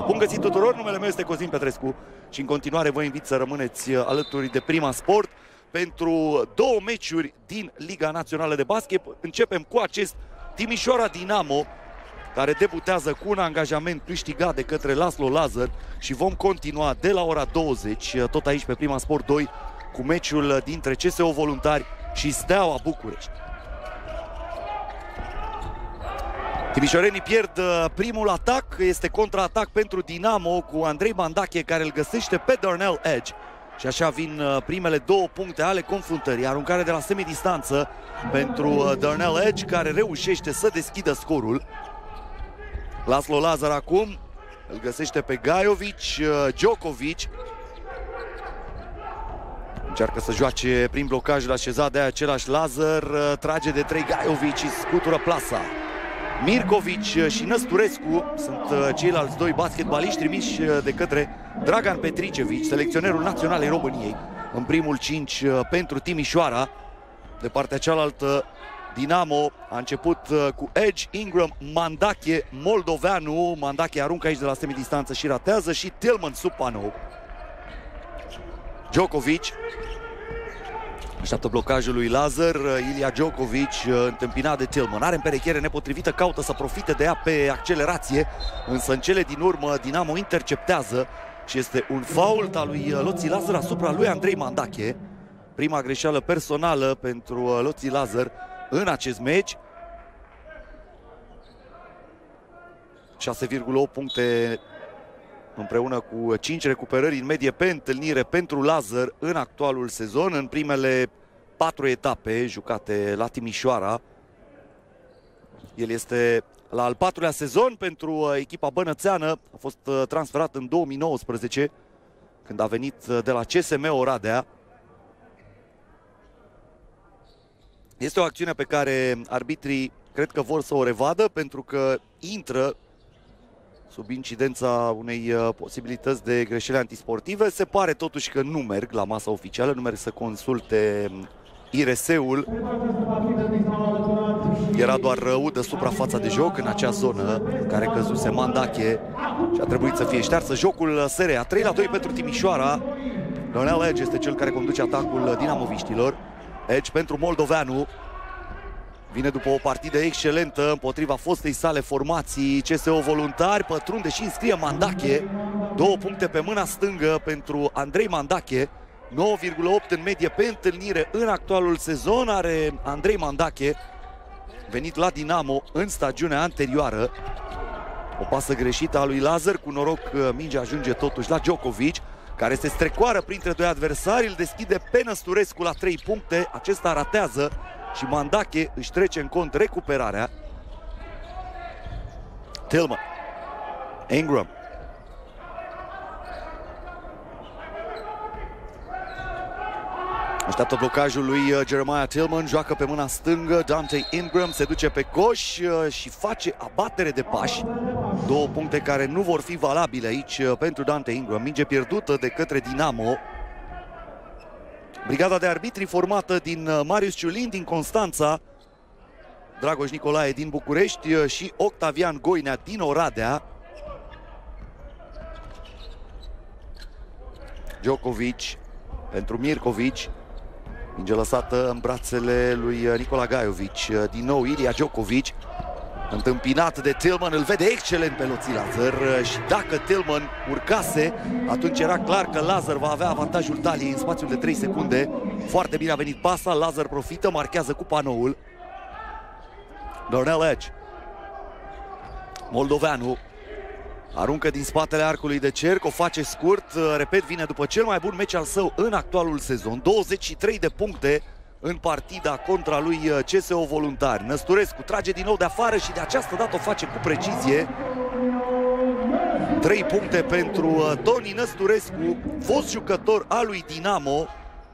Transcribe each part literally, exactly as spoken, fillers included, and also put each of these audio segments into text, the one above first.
Bun găsit tuturor, numele meu este Cosmin Petrescu și în continuare vă invit să rămâneți alături de Prima Sport pentru două meciuri din Liga Națională de Basket. Începem cu acest Timișoara Dinamo, care debutează cu un angajament câștigat de către Laszlo Lazăr și vom continua de la ora douăzeci, tot aici pe Prima Sport doi, cu meciul dintre C S O Voluntari și Steaua București. Timișorenii pierd primul atac, este contraatac pentru Dinamo cu Andrei Mandache, care îl găsește pe Darnell Edge. Și așa vin primele două puncte ale confruntării. Aruncare de la semidistanță pentru Darnell Edge, care reușește să deschidă scorul. Laszlo Lazăr acum îl găsește pe Gajovic, Djokovic încearcă să joace prin blocajul așezat de același Lazăr, trage de trei Gajovic și scutură plasa. Mirkovic și Năsturescu sunt ceilalți doi basketbaliști trimiși de către Dragan Petricevic, selecționerul național al României, în primul cinci pentru Timișoara. De partea cealaltă, Dinamo a început cu Edge, Ingram, Mandache, moldoveanu. Mandache aruncă aici de la semidistanță și ratează, și Tillman sub panou. Djokovic așteaptă blocajul lui Lazăr. Ilya Djokovic, întâmpinat de Tillman, are împerechiere nepotrivită, caută să profite de ea pe accelerație, însă în cele din urmă Dinamo interceptează și este un fault al lui Loții Lazăr asupra lui Andrei Mandache. Prima greșeală personală pentru Loții Lazăr în acest meci. șase virgulă opt puncte împreună cu cinci recuperări în medie pe întâlnire pentru Lazăr în actualul sezon, în primele patru etape jucate la Timișoara. El este la al patrulea sezon pentru echipa bănățeană, a fost transferat în două mii nouăsprezece, când a venit de la C S M Oradea. Este o acțiune pe care arbitrii cred că vor să o revadă, pentru că intră sub incidența unei posibilități de greșeli antisportive. Se pare totuși că nu merg la masa oficială, nu merg să consulte I R S-ul. Era doar udă suprafața de joc în acea zonă în care căzuse Mandache și a trebuit să fie ștearsă. Jocul se rea, trei la doi pentru Timișoara. Darnell Edge este cel care conduce atacul dinamoviștilor. Edge pentru moldoveanu. Vine după o partidă excelentă împotriva fostei sale formații C S O Voluntari. Pătrunde și înscrie Mandache. Două puncte pe mâna stângă pentru Andrei Mandache. nouă virgulă opt în medie pe întâlnire în actualul sezon are Andrei Mandache, venit la Dinamo în stagiunea anterioară. O pasă greșită a lui Lazăr, cu noroc mingea ajunge totuși la Djokovic, care se strecoară printre doi adversari, îl deschide pe Năsturescu la trei puncte. Acesta ratează și Mandache își trece în cont recuperarea. Tillman, Ingram, așteaptă blocajul lui Jeremiah Tillman, joacă pe mâna stângă. Dante Ingram se duce pe coș și face abatere de pași. Două puncte care nu vor fi valabile aici pentru Dante Ingram. Minge pierdută de către Dinamo. Brigada de arbitri formată din Marius Ciulin din Constanța, Dragoș Nicolae din București și Octavian Goinea din Oradea. Djokovic pentru Mirkovic. Minge lăsată în brațele lui Nikola Gajovic. Din nou Ilya Djokovic, întâmpinat de Tillman, îl vede excelent pe Loții Lazăr și dacă Tillman urcase, atunci era clar că Lazăr va avea avantajul taliei în spațiul de trei secunde. Foarte bine a venit pasa, Lazăr profită, marchează cu panoul. Darnell Edge, moldoveanu, aruncă din spatele arcului de cerc, o face scurt, repet, vine după cel mai bun meci al său în actualul sezon. douăzeci și trei de puncte în partida contra lui C S O Voluntari. Năsturescu trage din nou de afară și de această dată o face cu precizie. Trei puncte pentru Toni Năsturescu, fost jucător al lui Dinamo.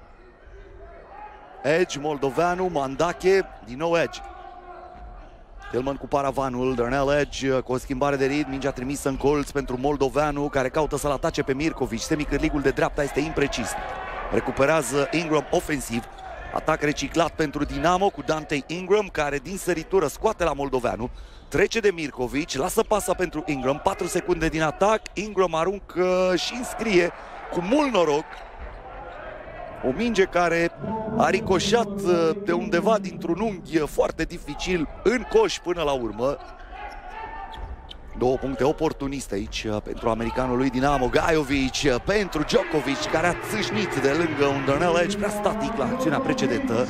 Edge, moldoveanu, Mandache, din nou Edge. Tillman cu paravanul, Darnell Edge cu o schimbare de ritm, mingea trimisă în colț pentru moldoveanu, care caută să-l atace pe Mirkovic. Semicârligul de dreapta este imprecis. Recuperează Ingram ofensiv. Atac reciclat pentru Dinamo cu Dante Ingram, care din săritură scoate la moldoveanu. trece de Mirkovic, lasă pasa pentru Ingram, patru secunde din atac, Ingram aruncă și înscrie cu mult noroc o minge care a ricoșat de undeva dintr-un unghi foarte dificil în coș până la urmă. Două puncte oportuniste aici pentru americanul lui Dinamo. Gajovic pentru Djokovic, care a țâșnit de lângă un Darnell Edge prea static la acțiunea precedentă.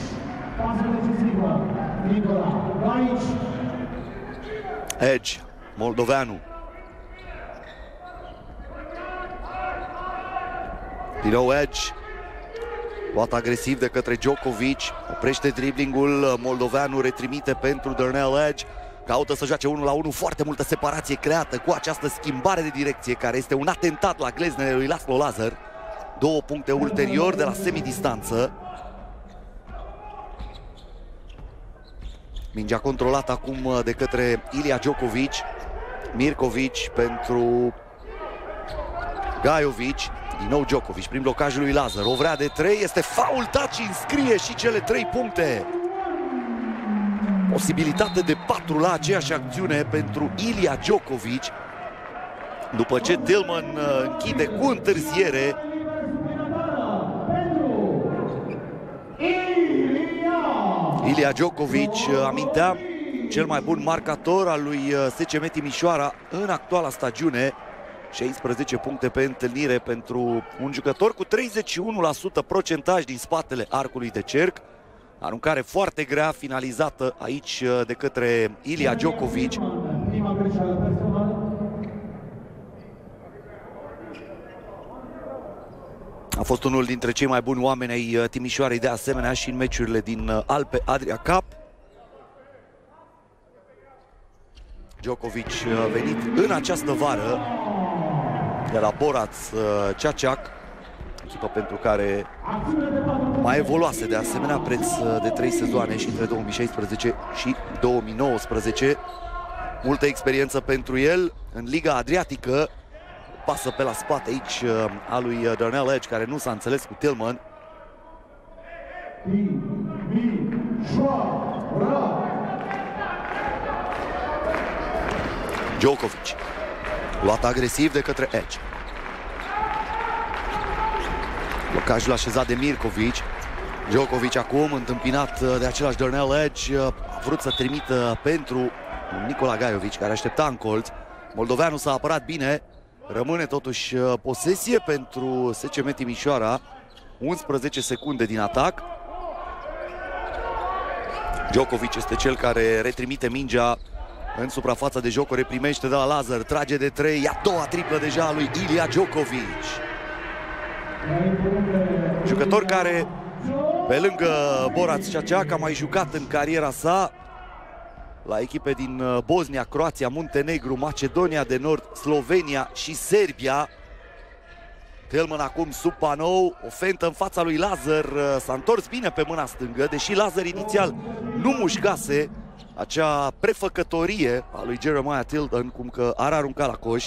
Edge, moldoveanu. Din nou Edge, luat agresiv de către Djokovic, oprește driblingul, moldoveanu retrimite pentru Darnell Edge. Caută să joace unul la unu, foarte multă separație creată cu această schimbare de direcție, care este un atentat la gleznele lui Laszlo Lazar. Două puncte ulterior de la semidistanță. Mingea controlată acum de către Ilija Djokovic. Mirkovic pentru Gajovic. Din nou Djokovic prin blocajul lui Lazar. O vrea de trei, este faultat și înscrie și cele trei puncte. Posibilitate de patru la aceeași acțiune pentru Ilija Djokovic. După ce Tillman închide cu întârziere. Ilija Djokovic, aminteam, cel mai bun marcator al lui S C M Timișoara în actuala stagiune. șaisprezece puncte pe întâlnire pentru un jucător cu treizeci și unu la sută procentaj din spatele arcului de cerc. Aruncare foarte grea, finalizată aici de către Ilija Djokovic. A fost unul dintre cei mai buni oameni ai Timișoarei, de asemenea și în meciurile din Alpe Adria Cup. Djokovic venit în această vară de la Borac Čačak, echipă pentru care mai evoluase de asemenea preț de trei sezoane și între două mii șaisprezece și două mii nouăsprezece. Multă experiență pentru el în Liga Adriatică. Pasă pe la spate aici a lui Darnell Edge, care nu s-a înțeles cu Tillman. Djokovic, luat agresiv de către Edge. Blocajul așezat de Mirkovic. Djokovic acum, întâmpinat de același Darnell Edge, a vrut să trimită pentru Nikola Gajovic, care aștepta în colț. Moldoveanu s-a apărat bine. Rămâne totuși posesie pentru S C M Timișoara. unsprezece secunde din atac. Djokovic este cel care retrimite mingea în suprafața de joc, o reprimește de la Lazar, trage de trei, a doua triplă deja a lui Ilija Djokovic. Jucător care, pe lângă Borac Čačak, a mai jucat în cariera sa la echipe din Bosnia, Croația, Muntenegru, Macedonia de Nord, Slovenia și Serbia. Tillman acum sub panou, o fentă în fața lui Lazar, s-a întors bine pe mâna stângă, deși Lazar inițial nu mușcase acea prefăcătorie a lui Jeremiah Tillman, cum că ar arunca la coș.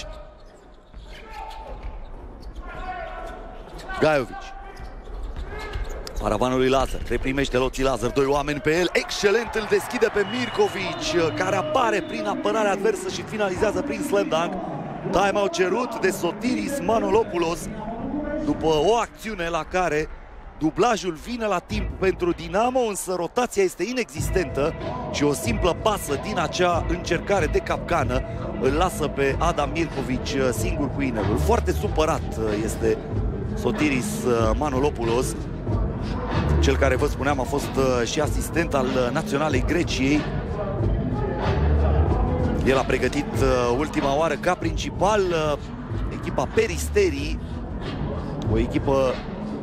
Gajovic, paravanul lui Lazar, reprimește Loții Lazar, doi oameni pe el, excelent, îl deschide pe Mirkovic, care apare prin apărare adversă și finalizează prin slam dunk. Time-out cerut de Sotiris Manolopoulos după o acțiune la care dublajul vine la timp pentru Dinamo, însă rotația este inexistentă și o simplă pasă din acea încercare de capcană îl lasă pe Adam Mirkovic singur cu inelul. Foarte supărat este Sotiris Manolopoulos, cel care, vă spuneam, a fost și asistent al Naționalei Greciei. El a pregătit ultima oară ca principal echipa Peristeri, o echipă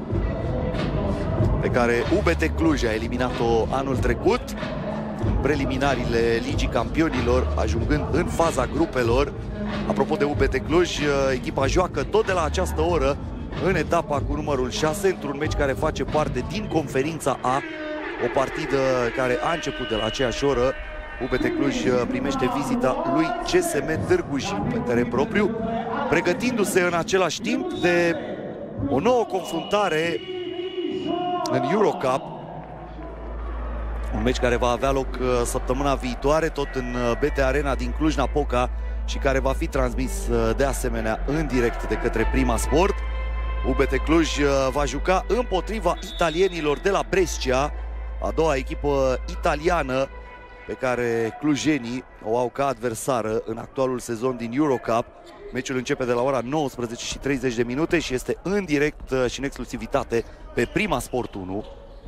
pe care U B T Cluj a eliminat-o anul trecut în preliminariile Ligii Campionilor, ajungând în faza grupelor. Apropo de U B T Cluj, echipa joacă tot de la această oră în etapa cu numărul șase, într-un meci care face parte din conferința A, o partidă care a început de la aceeași oră. U B T Cluj primește vizita lui C S M Târgu Jiu pe teren propriu, pregătindu-se în același timp de o nouă confruntare în Eurocup. Un meci care va avea loc săptămâna viitoare, tot în B T Arena din Cluj-Napoca și care va fi transmis de asemenea în direct de către Prima Sport. U B T Cluj va juca împotriva italienilor de la Brescia, a doua echipă italiană pe care clujenii o au ca adversară în actualul sezon din Eurocup. Meciul începe de la ora nouăsprezece și treizeci de minute și este în direct și în exclusivitate pe Prima Sport unu.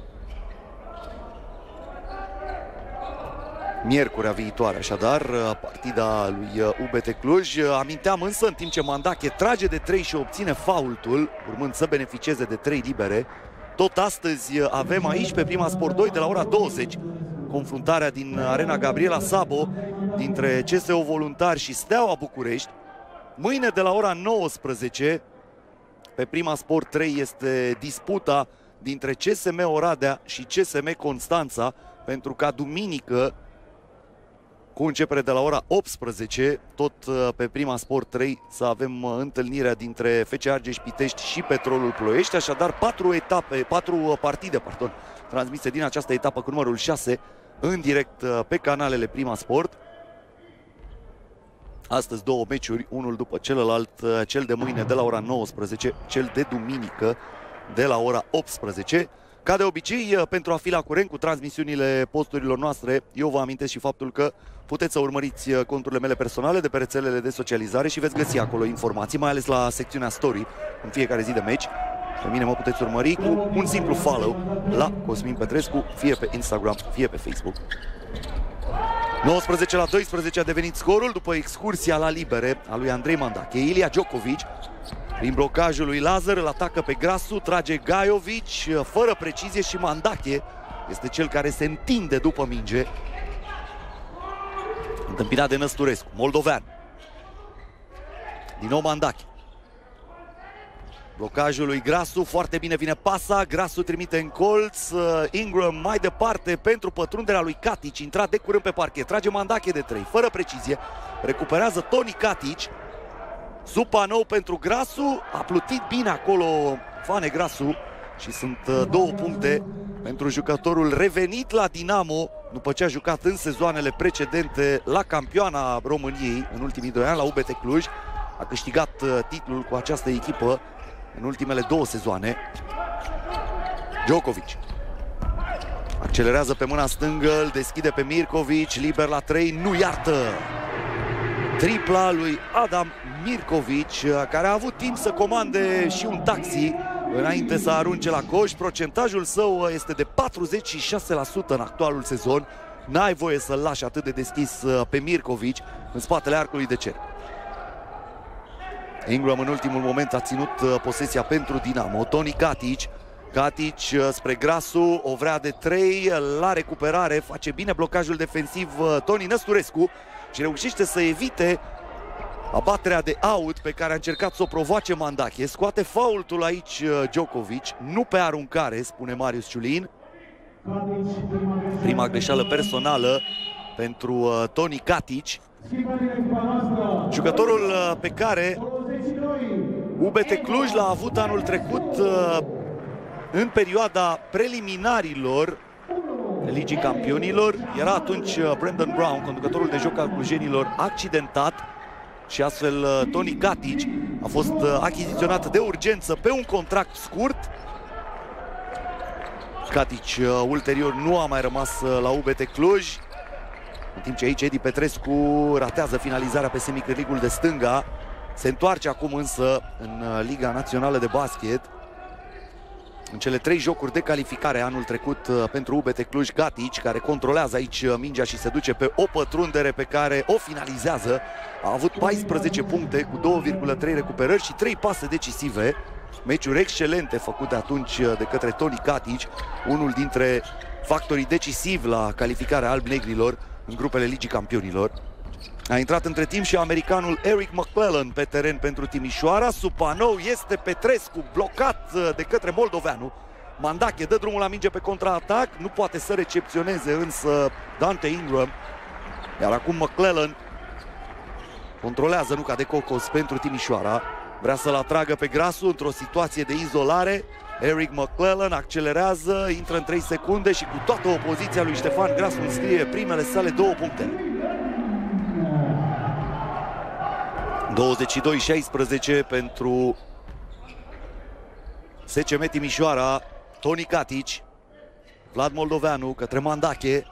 Miercurea viitoare, așadar, partida lui U B T Cluj. Aminteam însă, în timp ce Mandache trage de trei și obține faultul, urmând să beneficieze de trei libere, tot astăzi avem aici pe Prima Sport doi de la ora douăzeci confruntarea din Arena Gabriela Sabo dintre C S O Voluntari și Steaua București. Mâine de la ora nouăsprezece pe Prima Sport trei este disputa dintre C S M Oradea și C S M Constanța, pentru ca duminică, cu începere de la ora optsprezece, tot pe Prima Sport trei, să avem întâlnirea dintre F C Argeș Pitești și Petrolul Ploiești. Așadar, patru etape, patru partide, pardon, transmise din această etapă cu numărul șase în direct pe canalele Prima Sport. Astăzi două meciuri, unul după celălalt, cel de mâine de la ora nouăsprezece, cel de duminică de la ora optsprezece. Ca de obicei, pentru a fi la curent cu transmisiunile posturilor noastre, eu vă amintesc și faptul că puteți să urmăriți conturile mele personale de pe rețelele de socializare și veți găsi acolo informații, mai ales la secțiunea Story, în fiecare zi de meci. Pe mine mă puteți urmări cu un simplu follow la Cosmin Petrescu, fie pe Instagram, fie pe Facebook. nouăsprezece la doisprezece a devenit scorul după excursia la libere a lui Andrei Mandache. Ilija Djokovic, prin blocajul lui Lazar, îl atacă pe Grasu, trage Gajovic, fără precizie, și Mandache este cel care se întinde după minge. Întâmpinat de Năsturescu, moldovean. Din nou Mandache. Blocajul lui Grasu, foarte bine vine pasa, Grasu trimite în colț, Ingram mai departe pentru pătrunderea lui Katic, intrat de curând pe parchet, trage Mandache de trei, fără precizie, recuperează Toni Katic, Supanou pentru Grasu, a plutit bine acolo Fane Grasu și sunt două puncte pentru jucătorul revenit la Dinamo după ce a jucat în sezoanele precedente la campioana României în ultimii doi ani, la U B T Cluj. A câștigat titlul cu această echipă în ultimele două sezoane. Djokovic accelerează pe mâna stângă, îl deschide pe Mirkovic, liber la trei, nu iartă. Tripla lui Adam Mirkovic, care a avut timp să comande și un taxi înainte să arunce la coș. Procentajul său este de patruzeci și șase la sută în actualul sezon. N-ai voie să-l lași atât de deschis pe Mirkovic în spatele arcului de cer. Ingram în ultimul moment a ținut posesia pentru Dinamo. Toni Katic, Katic spre Grasu, o vrea de trei, la recuperare, face bine blocajul defensiv Toni Năsturescu și reușește să evite abaterea de out pe care a încercat să o provoace Mandache. Scoate faultul aici Djokovic, nu pe aruncare, spune Marius Ciulin. Prima greșeală personală pentru uh, Toni Katic, jucătorul uh, pe care U B T Cluj l-a avut anul trecut uh, în perioada preliminarilor Ligii Campionilor. Era atunci uh, Brandon Brown, conducătorul de joc al clujenilor, accidentat și astfel uh, Toni Katic a fost uh, achiziționat de urgență pe un contract scurt. Katic uh, ulterior nu a mai rămas uh, la U B T Cluj, în timp ce aici Edi Petrescu ratează finalizarea pe semicârligul de stânga. Se întoarce acum însă în Liga Națională de Basket. În cele trei jocuri de calificare anul trecut pentru U B T Cluj, Katic, care controlează aici mingea și se duce pe o pătrundere pe care o finalizează, a avut paisprezece puncte cu două virgulă trei recuperări și trei pase decisive. Meciuri excelente făcute atunci de către Toni Katic, unul dintre factorii decisivi la calificarea alb-negrilor în grupele Ligii Campionilor. A intrat între timp și americanul Eric McClellan pe teren pentru Timișoara. Supanou este Petrescu, blocat de către moldoveanu. Mandache dă drumul la minge pe contraatac, nu poate să recepționeze însă Dante Ingram. Iar acum McClellan controlează nuca de cocos pentru Timișoara. Vrea să-l atragă pe Grasu într-o situație de izolare. Eric McClellan accelerează, intră în trei secunde și cu toată opoziția lui Ștefan Grasu înscrie primele sale două puncte. douăzeci și doi șaisprezece pentru S C M Timișoara. Toni Katic, Vlad Moldoveanu către Mandache.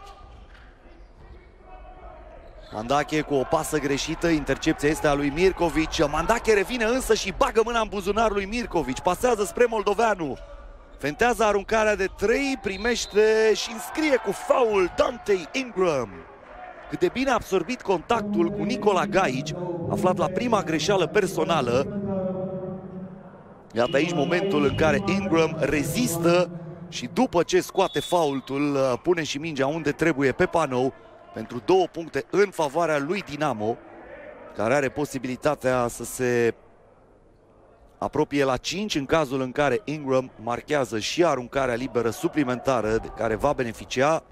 Mandache cu o pasă greșită, intercepția este a lui Mirkovic. Mandache revine însă și bagă mâna în buzunar lui Mirkovic. Pasează spre Moldoveanu. Fentează aruncarea de trei, primește și înscrie cu faul Dante Ingram. Cât de bine a absorbit contactul cu Nicola Gaici, aflat la prima greșeală personală. Iată aici momentul în care Ingram rezistă și după ce scoate faultul, pune și mingea unde trebuie pe panou pentru două puncte în favoarea lui Dinamo, care are posibilitatea să se apropie la cinci în cazul în care Ingram marchează și aruncarea liberă suplimentară de care va beneficia.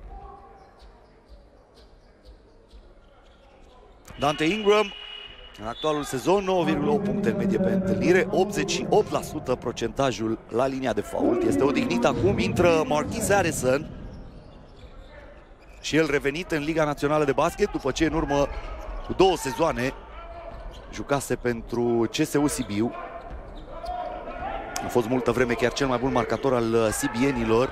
Dante Ingram, în actualul sezon, nouă virgulă opt puncte în medie pe întâlnire, optzeci și opt la sută procentajul la linia de fault. Este odihnit acum, intră Marquis Addison. Și el revenit în Liga Națională de Basket după ce în urmă cu două sezoane jucase pentru C S U Sibiu. A fost multă vreme chiar cel mai bun marcator al sibienilor.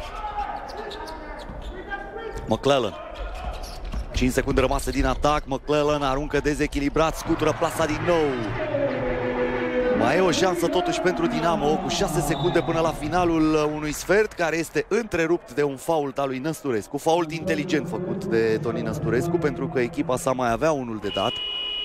McClellan. cinci secunde rămase din atac. McClellan aruncă dezechilibrat, scutură plasa din nou. Mai e o șansă totuși pentru Dinamo cu șase secunde până la finalul unui sfert care este întrerupt de un fault al lui Năsturescu. Fault inteligent făcut de Toni Năsturescu pentru că echipa sa mai avea unul de dat.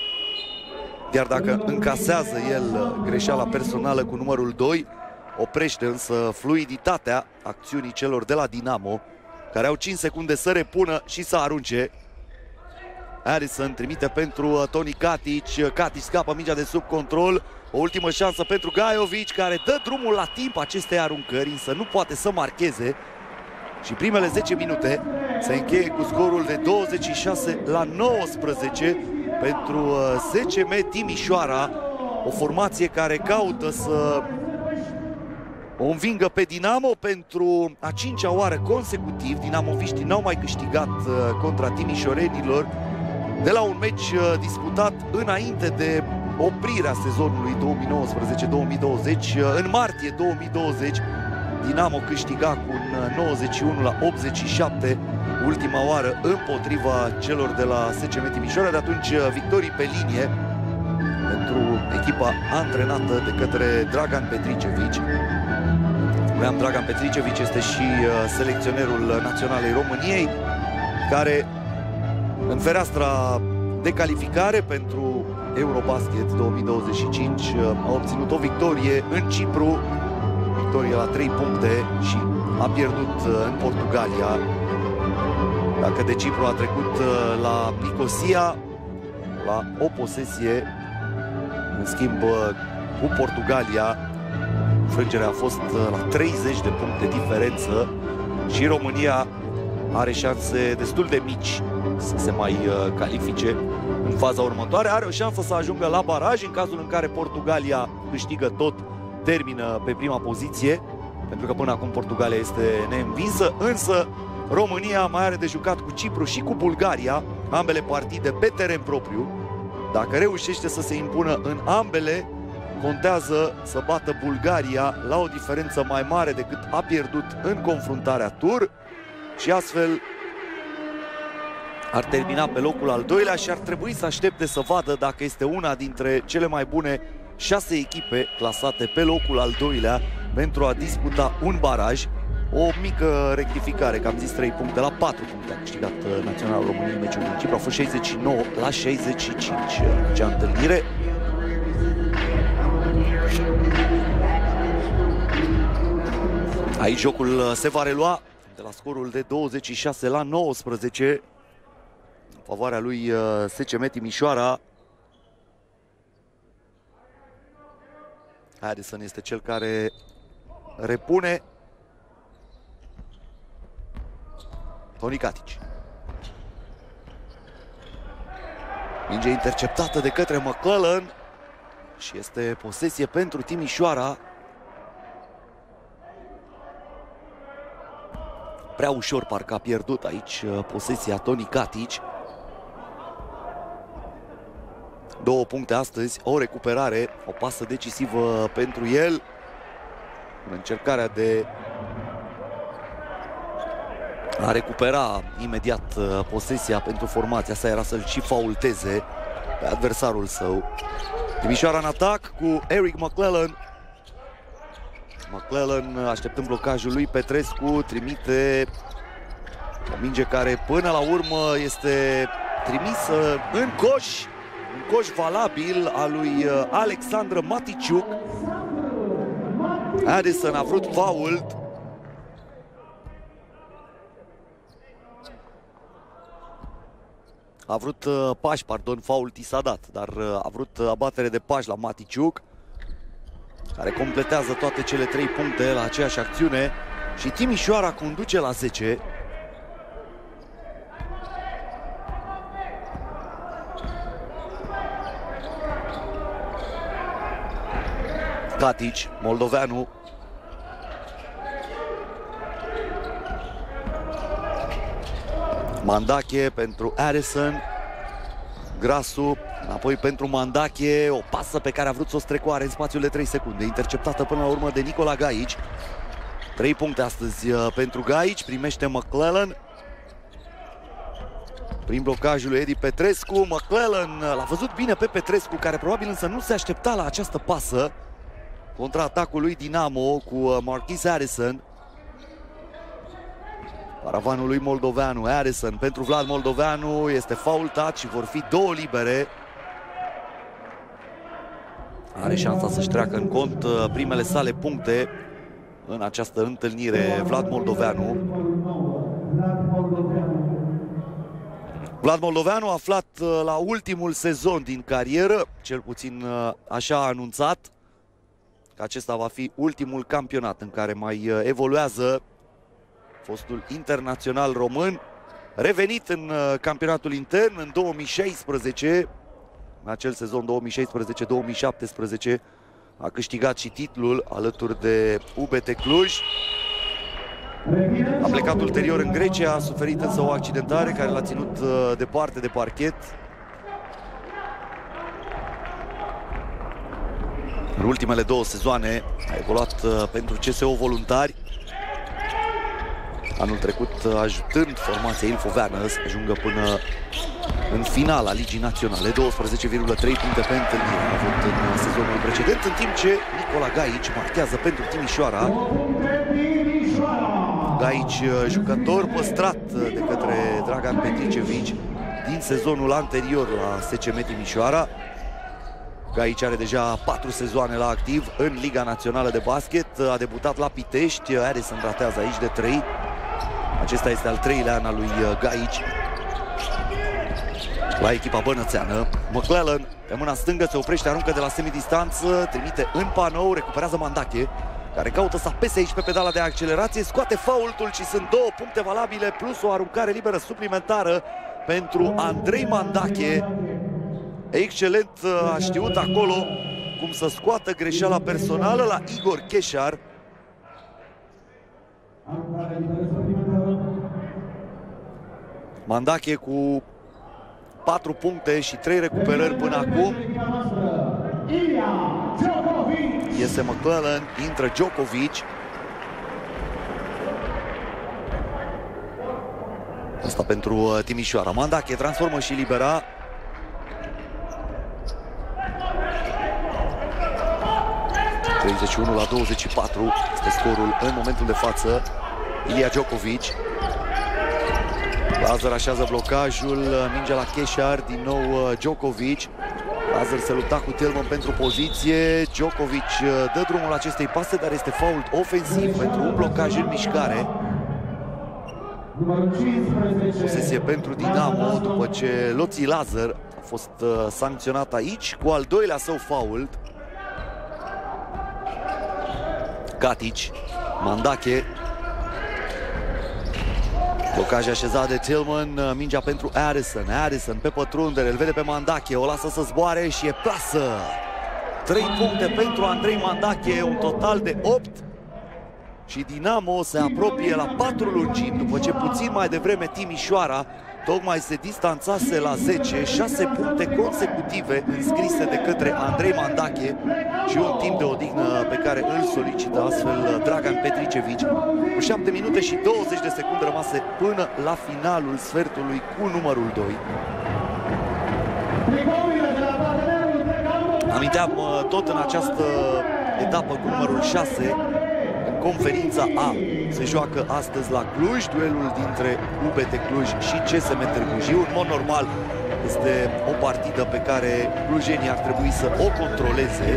Iar dacă încasează el greșeala personală cu numărul doi, oprește însă fluiditatea acțiunii celor de la Dinamo, care au cinci secunde să repună și să arunce. Addison trimite pentru Toni Katic. Katic scapă mingea de sub control. O ultimă șansă pentru Gajovic, care dă drumul la timp acestei aruncări, însă nu poate să marcheze. Și primele zece minute se încheie cu scorul de douăzeci și șase la nouăsprezece pentru S C M Timișoara. O formație care caută să o învingă pe Dinamo pentru a cincea oară consecutiv. Dinamoviștii n-au mai câștigat contra timișorenilor de la un meci disputat înainte de oprirea sezonului două mii nouăsprezece două mii douăzeci. În martie două mii douăzeci, Dinamo câștiga cu un nouăzeci și unu la optzeci și șapte, ultima oară împotriva celor de la S C M Timișoara. De atunci victorii pe linie pentru echipa antrenată de către Dragan Petricevic. Spuneam, Dragan Petricevic este și selecționerul naționalei României, care în fereastra de calificare pentru Eurobasket două mii douăzeci și cinci a obținut o victorie în Cipru, victorie la trei puncte, și a pierdut în Portugalia. Dacă de Cipru a trecut la Nicosia, la o posesie, în schimb cu Portugalia frângerea a fost la treizeci de puncte diferență și România are șanse destul de mici să se mai califice în faza următoare. Are o șansă să ajungă la baraj în cazul în care Portugalia câștigă tot, termină pe prima poziție, pentru că până acum Portugalia este neînvinsă, însă România mai are de jucat cu Cipru și cu Bulgaria, ambele partide pe teren propriu. Dacă reușește să se impună în ambele, contează să bată Bulgaria la o diferență mai mare decât a pierdut în confruntarea tur și astfel ar termina pe locul al doilea și ar trebui să aștepte să vadă dacă este una dintre cele mai bune șase echipe clasate pe locul al doilea pentru a disputa un baraj. O mică rectificare, că am zis trei puncte, la patru puncte a câștigat Naționalul României în meciul din Cipru. A fost șaizeci și nouă la șaizeci și cinci acea întâlnire. Aici jocul se va relua de la scorul de douăzeci și șase la nouăsprezece în favoarea lui S C M Timișoara. Addison este cel care repune. Toni Katic. Minge interceptată de către McClellan și este posesie pentru Timișoara. prea ușor parcă a pierdut aici posesia Toni Katic. Două puncte astăzi, o recuperare, o pasă decisivă pentru el. În încercarea de a recupera imediat posesia pentru formația sa era să-l și faulteze pe adversarul său. Timișoara în atac cu Eric McClellan. McClellan, așteptând blocajul lui Petrescu, trimite o minge care până la urmă este trimisă în coș. Un coș valabil al lui Alexandru Maticiuc. Addison a vrut fault. A vrut uh, pași, pardon, fault i s-a dat, dar uh, a vrut uh, abatere de pași la Maticiuc, care completează toate cele trei puncte la aceeași acțiune și Timișoara conduce la zece. Katic, moldoveanu. Mandache pentru Addison. Grasu, înapoi pentru Mandache. O pasă pe care a vrut să o strecoare în spațiul de trei secunde. Interceptată până la urmă de Nicola Gaici. trei puncte astăzi pentru Gaici. Primește McClellan. Prin blocajul lui Edi Petrescu. McClellan l-a văzut bine pe Petrescu, care probabil însă nu se aștepta la această pasă. Contraatacul lui Dinamo cu Marquis Addison. Paravanul lui Moldoveanu, Addison pentru Vlad Moldoveanu, este faultat și vor fi două libere. Are șansa să-și treacă în cont primele sale puncte în această întâlnire Vlad Moldoveanu. Vlad Moldoveanu, aflat la ultimul sezon din carieră, cel puțin așa a anunțat, că acesta va fi ultimul campionat în care mai evoluează. Fostul internațional român, revenit în campionatul intern în două mii șaisprezece, în acel sezon două mii șaisprezece două mii șaptesprezece, a câștigat și titlul alături de U B T Cluj. A plecat ulterior în Grecia, a suferit însă o accidentare care l-a ținut departe de parchet. În ultimele două sezoane a evoluat pentru C S O Voluntari, anul trecut ajutând formația ilfoveană să ajungă până în finala Ligii Naționale. Douăsprezece virgulă trei puncte pe întâlnire a avut în sezonul precedent, în timp ce Nicola Gaici marchează pentru Timișoara. Gaici, jucător păstrat de către Dragan Petricevici din sezonul anterior la S C M Timișoara. Gaici are deja patru sezoane la activ în Liga Națională de Basket. A debutat la Pitești, Addison ratează aici de trei. Acesta este al treilea an al lui Gaici la echipa bănățeană. McClellan, pe mâna stângă, se oprește, aruncă de la semidistanță, trimite în panou, recuperează Mandache, care caută să apese aici pe pedala de accelerație, scoate faultul și sunt două puncte valabile plus o aruncare liberă suplimentară pentru Andrei Mandache. Excelent a știut acolo cum să scoată greșeala personală la Igor Cheșar. Mandache cu patru puncte și trei recuperări până acum. Iese McClellan, intră Djokovic. Asta pentru Timișoara. Mandache transformă și libera. treizeci și unu la douăzeci și patru este scorul în momentul de față. Ilia Djokovic. Lazar așează blocajul, mingea la Cheșar, din nou Djokovic. Lazar se lupta cu Tillman pentru poziție. Djokovic dă drumul acestei pase, dar este fault ofensiv pentru un blocaj în mișcare. Posesie pentru Dinamo după ce Loții Lazar a fost sancționat aici cu al doilea său fault. Katic, Mandache. Blocaj așezat de Tillman, mingea pentru Addison. Addison pe pătrundere, îl vede pe Mandache, o lasă să zboare și e plasă. trei puncte pentru Andrei Mandache, un total de opt. și Dinamo se apropie la patru lungimi, după ce puțin mai devreme Timișoara tocmai se distanțase la zece, șase puncte consecutive înscrise de către Andrei Mandache și un timp de odihnă pe care îl solicită astfel Dragan Petricevici, cu șapte minute și douăzeci de secunde rămase până la finalul sfertului cu numărul doi. Aminteam tot în această etapă cu numărul șase, în conferința A se joacă astăzi la Cluj duelul dintre U B T Cluj și C S M Târgu Jiu. În mod normal este o partidă pe care clujenii ar trebui să o controleze.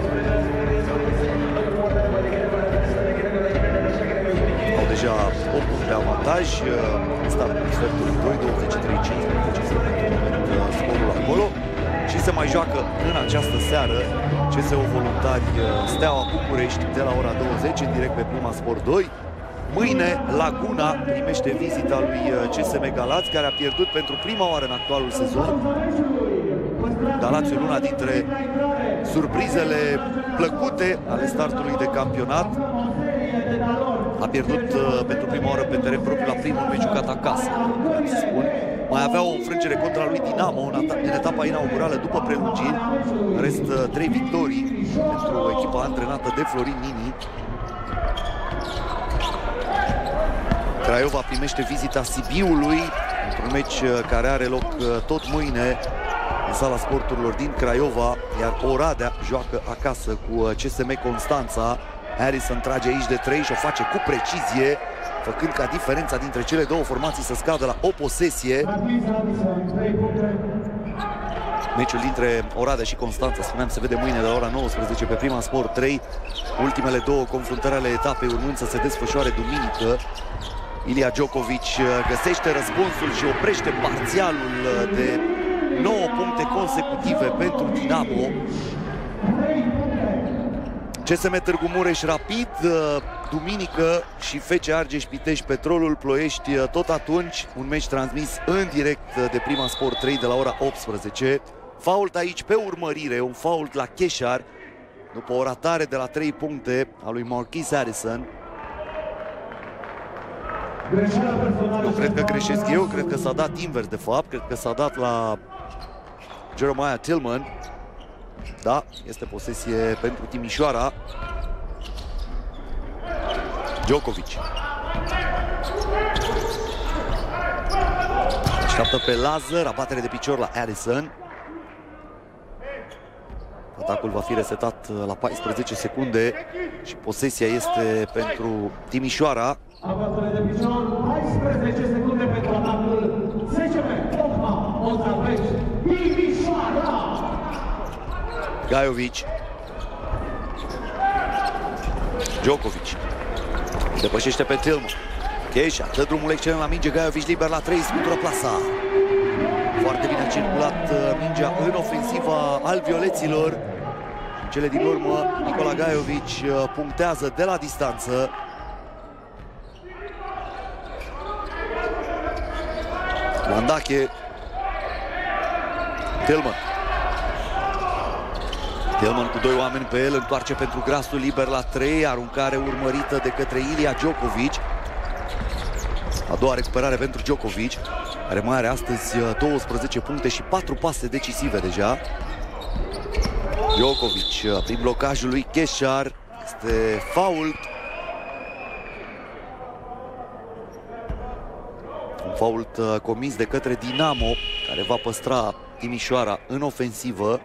Au deja opt puncte avantaj. Startul sfertului doi, douăzeci și trei cincisprezece este pentru moment scorul acolo. Și se mai joacă în această seară C S O Voluntari Steaua București de la ora douăzeci în direct pe Prima Sport doi. Mâine Laguna primește vizita lui C S M Galați, care a pierdut pentru prima oară în actualul sezon. Galați e una dintre surprizele plăcute ale startului de campionat. A pierdut pentru prima oară pe teren propriu la primul meci jucat acasă, să spun. Mai avea o înfrângere contra lui Dinamo în etapa inaugurală după prelungiri. În rest, trei victorii pentru echipa antrenată de Florin Nini. Craiova primește vizita Sibiului într-un meci care are loc tot mâine în Sala Sporturilor din Craiova, iar Oradea joacă acasă cu C S M Constanța. Harrison trage aici de trei și o face cu precizie, făcând ca diferența dintre cele două formații să scadă la o posesie. Meciul dintre Oradea și Constanța, spuneam, se vede mâine de la ora nouăsprezece pe Prima Sport trei. Ultimele două confruntări ale etapei urmând să se desfășoare duminică. Ilia Djokovic găsește răspunsul și oprește parțialul de nouă puncte consecutive pentru Dinamo. C S M Târgu Mureș Rapid, duminică, și F C Argeș Pitești Petrolul Ploiești tot atunci. Un meci transmis în direct de Prima Sport trei de la ora optsprezece. Fault aici pe urmărire, un fault la Cheșar după o ratare de la trei puncte a lui Marquis Harrison. Nu cred că greșesc eu, cred că s-a dat invers de fapt, cred că s-a dat la Jeremiah Tillman. Da, este posesie pentru Timișoara. Djokovic așteaptă pe Lazar, abatere de picior la Harrison. Atacul va fi resetat la paisprezece secunde și posesia este pentru Timișoara. Abatere de picior, paisprezece secunde pentru atacul C S M Ocma Oțaveș Timișoara. Gajovic. Djokovic depășește pe Tillman. Cheșa dă drumul excelent la minge. Gajovic liber la trei, scutură plasa. Foarte bine a circulat mingea în ofensiva alvioleților. În cele din urmă, Nicola Gajovic punctează de la distanță. Mandache. Tillman. Tillman cu doi oameni pe el, întoarce pentru Grasul liber la trei, aruncare urmărită de către Ilia Djokovic. A doua recuperare pentru Djokovic, care mai are astăzi douăsprezece puncte și patru pase decisive deja. Djokovic prin blocajul lui Cheșar, este fault. Un fault comis de către Dinamo, care va păstra Timișoara în ofensivă.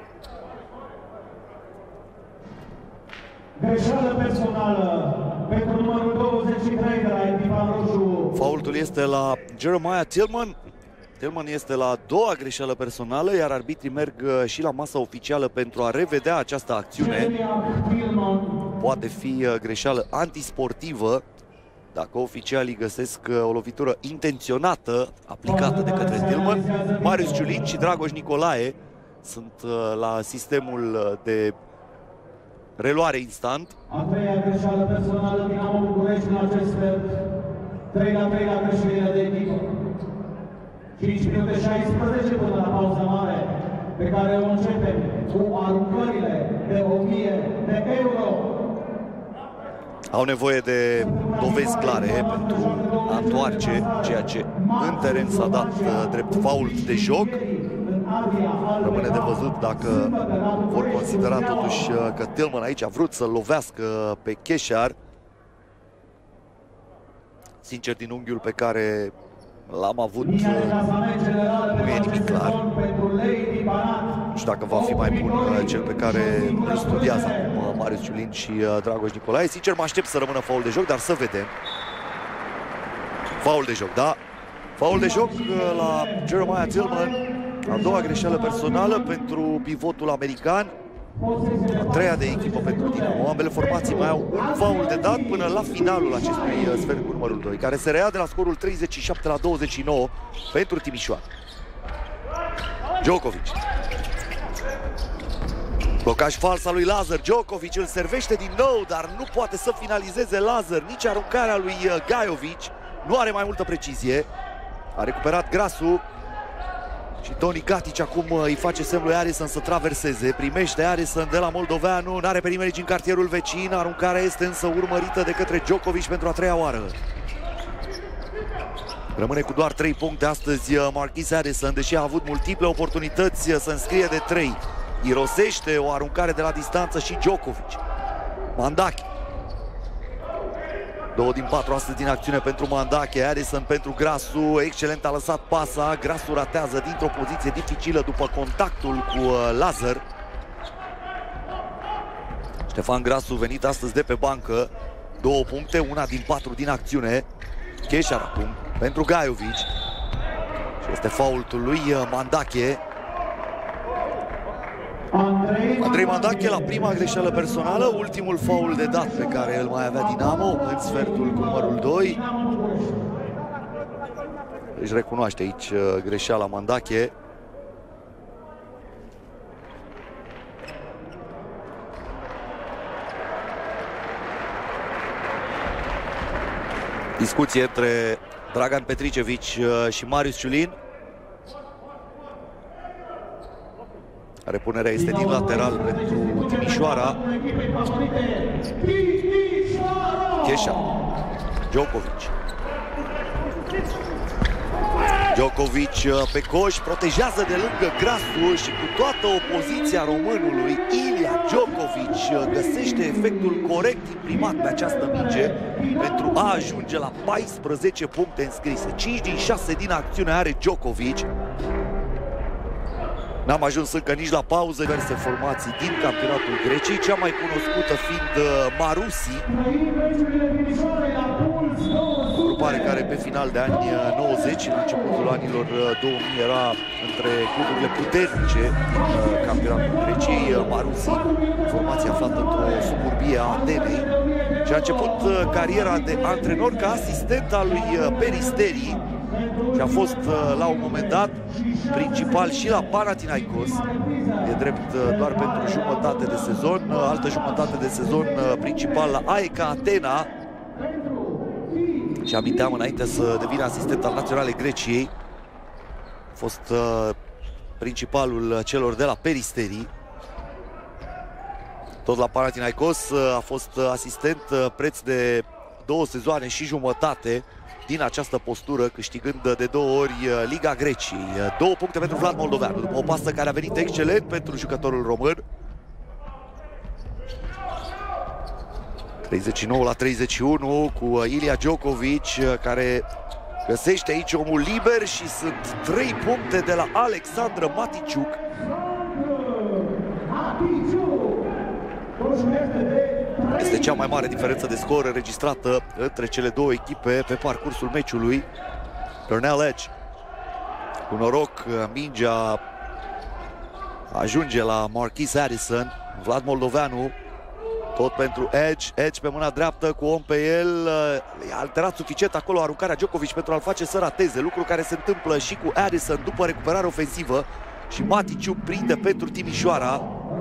Greșeală personală pentru numărul douăzeci și trei de la echipa roșu. Faultul este la Jeremiah Tillman. Tillman este la a doua greșeală personală, iar arbitrii merg și la masa oficială pentru a revedea această acțiune. Poate fi greșeală antisportivă dacă oficialii găsesc o lovitură intenționată aplicată de către Tillman. Marius Ciulin și Dragoș Nicolae sunt la sistemul de reluare instant. A treia greșeală personală Dinamo București în acest fel. trei la trei la greșelile de echipă. cinci minute șaisprezece până la pauza mare, pe care o începem cu aruncările de o mie de euro. Au nevoie de dovezi clare pentru a întoarce ceea ce în teren s-a dat drept fault de joc. Rămâne de văzut dacă vor considera totuși că Tillman aici a vrut să-l lovească pe Keșar. Sincer, din unghiul pe care l-am avut, nu e nimic clar. Nu știu dacă va fi mai bun cel pe care îl studiază acum Marius Ciulin și Dragoș Nicolae. Sincer, mă aștept să rămână faul de joc, dar să vedem. Faul de joc, da. Faul de joc la Jeremiah Tillman. A doua greșeală personală pentru pivotul american. A treia de echipă pentru Dinamo. Ambele formații mai au un faul de dat până la finalul acestui sfert cu numărul doi, care se reia de la scorul treizeci și șapte la douăzeci și nouă pentru Timișoara. Djokovic. Blocaj fals al lui Lazar. Djokovic îl servește din nou, dar nu poate să finalizeze Lazar. Nici aruncarea lui Gajovic nu are mai multă precizie. A recuperat Grasu. Și Toni Katic acum îi face semnul lui Harrison să traverseze. Primește Harrison de la moldoveanu. N-are pe nimeni în cartierul vecin. Aruncarea este însă urmărită de către Djokovic pentru a treia oară. Rămâne cu doar trei puncte astăzi Marquis Harrison, deși a avut multiple oportunități să înscrie de trei. Irosește o aruncare de la distanță și Djokovic. Mandache. Două din patru astăzi din acțiune pentru Mandache. Harrison pentru Grasu. Excelent a lăsat pasa. Grasu ratează dintr-o poziție dificilă după contactul cu Lazar. Ștefan Grasu venit astăzi de pe bancă. Două puncte, una din patru din acțiune. Keșar acum pentru Gajovic. Și este faultul lui Mandache. Andrei Mandache la prima greșeală personală, ultimul faul de dat pe care îl mai avea Dinamo în sfertul cu numărul doi. Își recunoaște aici greșeala Mandache. Discuție între Dragan Petricevici și Marius Ciulin. Repunerea este din lateral pentru Timișoara. Keșar. Djokovic. Djokovic pe coș, protejează de lângă Grasu și cu toată opoziția românului, Ilia Djokovic găsește efectul corect imprimat pe această minge pentru a ajunge la paisprezece puncte înscrise. cinci din șase din acțiune are Djokovic. N-am ajuns încă nici la pauză. Diverse formații din campionatul Greciei, cea mai cunoscută fiind Marusi, grupare care pe final de ani nouăzeci, în începutul anilor două mii, era între cluburile puternice din campionatul Greciei. Marusi, formație aflată într-o suburbie a Atenei, și a început cariera de antrenor ca asistent al lui Peristeri și a fost la un moment dat principal și la Panathinaikos. E drept doar pentru jumătate de sezon, altă jumătate de sezon principal la A E K Atena. Și aminteam înainte să devină asistent al Naționalei Greciei, a fost uh, principalul celor de la Peristeri. Tot la Panathinaikos uh, a fost asistent uh, preț de două sezoane și jumătate din această postură, câștigând de două ori Liga Greciei. Două puncte pentru Vlad Moldoveanu, după o pasă care a venit excelent pentru jucătorul român. treizeci și nouă la treizeci și unu cu Ilia Djokovic, care găsește aici omul liber și sunt trei puncte de la Alexandru Maticiuc. Este cea mai mare diferență de scor înregistrată între cele două echipe pe parcursul meciului. Pernell Edge, cu noroc, mingea ajunge la Marquis Harrison. Vlad Moldoveanu, tot pentru Edge. Edge pe mâna dreaptă cu om pe el. I-a alterat suficient acolo aruncarea Djokovic pentru a-l face să rateze, lucru care se întâmplă și cu Harrison după recuperare ofensivă. Și Maticiuc prinde pentru Timișoara.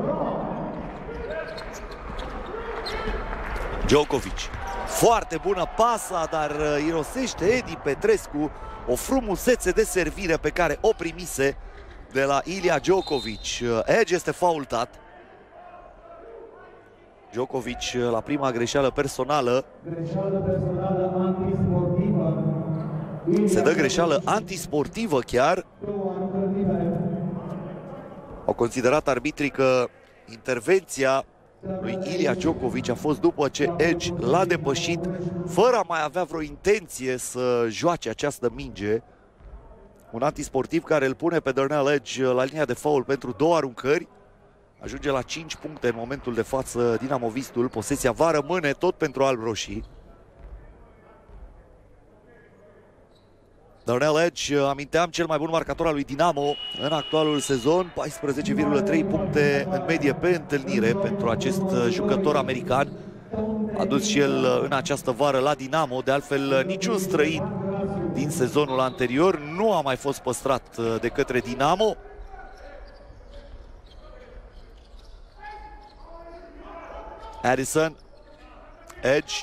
Djokovic, foarte bună pasa, dar irosește Edi Petrescu o frumusețe de servire pe care o primise de la Ilia Djokovic. Edge este faultat. Djokovic la prima greșeală personală. Greșeală personală antisportivă. Se dă greșeală antisportivă chiar. Au considerat arbitrii că intervenția lui Ilya Djokovic a fost după ce Edge l-a depășit fără a mai avea vreo intenție să joace această minge. Un antisportiv care îl pune pe Darnell Edge la linia de foul pentru două aruncări. Ajunge la cinci puncte în momentul de față dinamovistul. Posesia va rămâne tot pentru alb-roșii. Darnell Edge, aminteam, cel mai bun marcator al lui Dinamo în actualul sezon, paisprezece virgulă trei puncte în medie pe întâlnire pentru acest jucător american. A dus și el în această vară la Dinamo, de altfel niciun străin din sezonul anterior nu a mai fost păstrat de către Dinamo. Addison, Edge.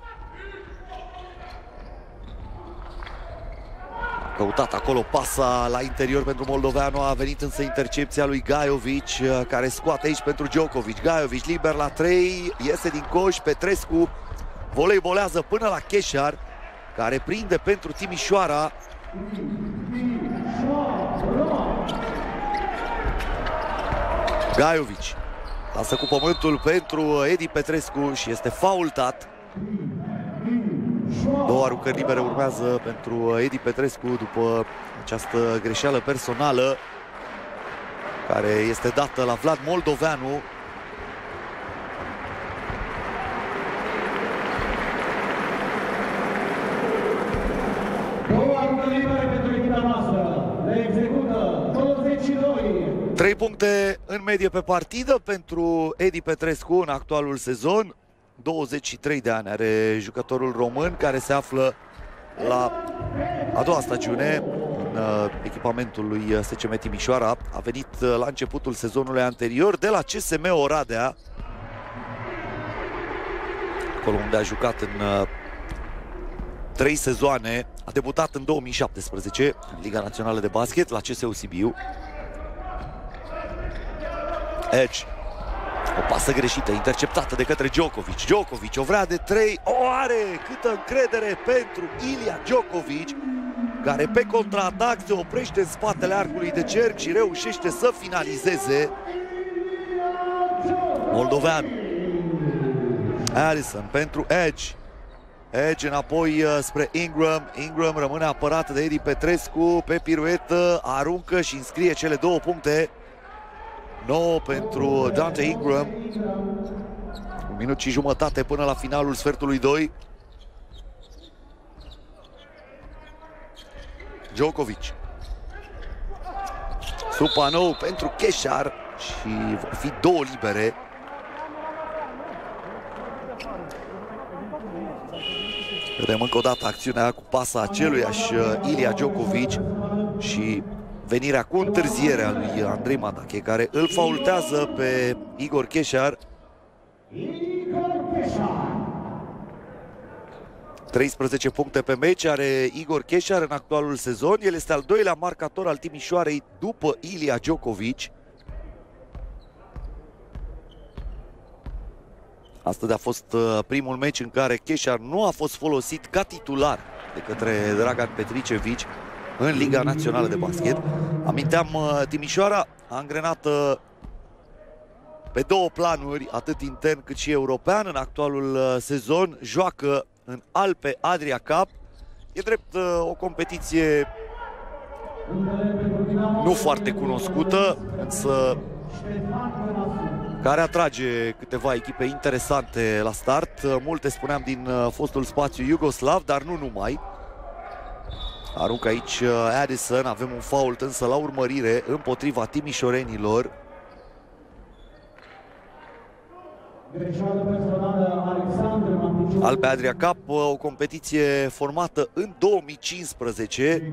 A căutat acolo pasa la interior pentru moldoveanu, a venit însă intercepția lui Gajovic, care scoate aici pentru Djokovic. Gajovic liber la trei, iese din coș, Petrescu voleibolează până la Cheșar, care prinde pentru Timișoara. Gajovic lasă cu pământul pentru Edi Petrescu și este faultat. Două aruncări libere urmează pentru Edi Petrescu după această greșeală personală care este dată la Vlad Moldoveanu. Două aruncări libere pentru echipa noastră. Le execută douăzeci și doi. Trei puncte în medie pe partidă pentru Edi Petrescu în actualul sezon. douăzeci și trei de ani are jucătorul român, care se află la a doua stagiune în echipamentul lui S C M Timișoara. A venit la începutul sezonului anterior de la C S M Oradea, acolo unde a jucat în trei sezoane. A debutat în două mii șaptesprezece în Liga Națională de Basket la C S U Sibiu. Edge. O pasă greșită, interceptată de către Djokovic. Djokovic o vrea de trei, o are! Câtă încredere pentru Ilya Djokovic, care pe contraatac se oprește în spatele arcului de cerc și reușește să finalizeze. Moldoveanu. Addison pentru Edge. Edge înapoi spre Ingram. Ingram rămâne apărat de Edi Petrescu pe piruetă, aruncă și înscrie cele două puncte. nouă pentru Dante Ingram. Un minut și jumătate până la finalul sfertului doi. Djokovic. Supanou pentru Cheșar și vor fi două libere. Vedem încă o dată acțiunea cu pasa aceluiași Ilya Djokovic și venirea cu întârziere a lui Andrei Mandache, care îl faultează pe Igor Cheșar. treisprezece puncte pe meci are Igor Cheșar în actualul sezon. El este al doilea marcator al Timișoarei după Ilya Djokovic. Astăzi a fost primul meci în care Cheșar nu a fost folosit ca titular de către Dragan Petricevic în Liga Națională de Basket. Aminteam, Timișoara angrenată pe două planuri, atât intern cât și european. În actualul sezon joacă în Alpe Adria Cup. E drept o competiție nu foarte cunoscută, însă care atrage câteva echipe interesante la start. Multe, spuneam, din fostul spațiu iugoslav, dar nu numai. Aruncă aici Addison, avem un fault însă la urmărire împotriva timișorenilor. Alpe Adria Cup, o competiție formată în două mii cincisprezece.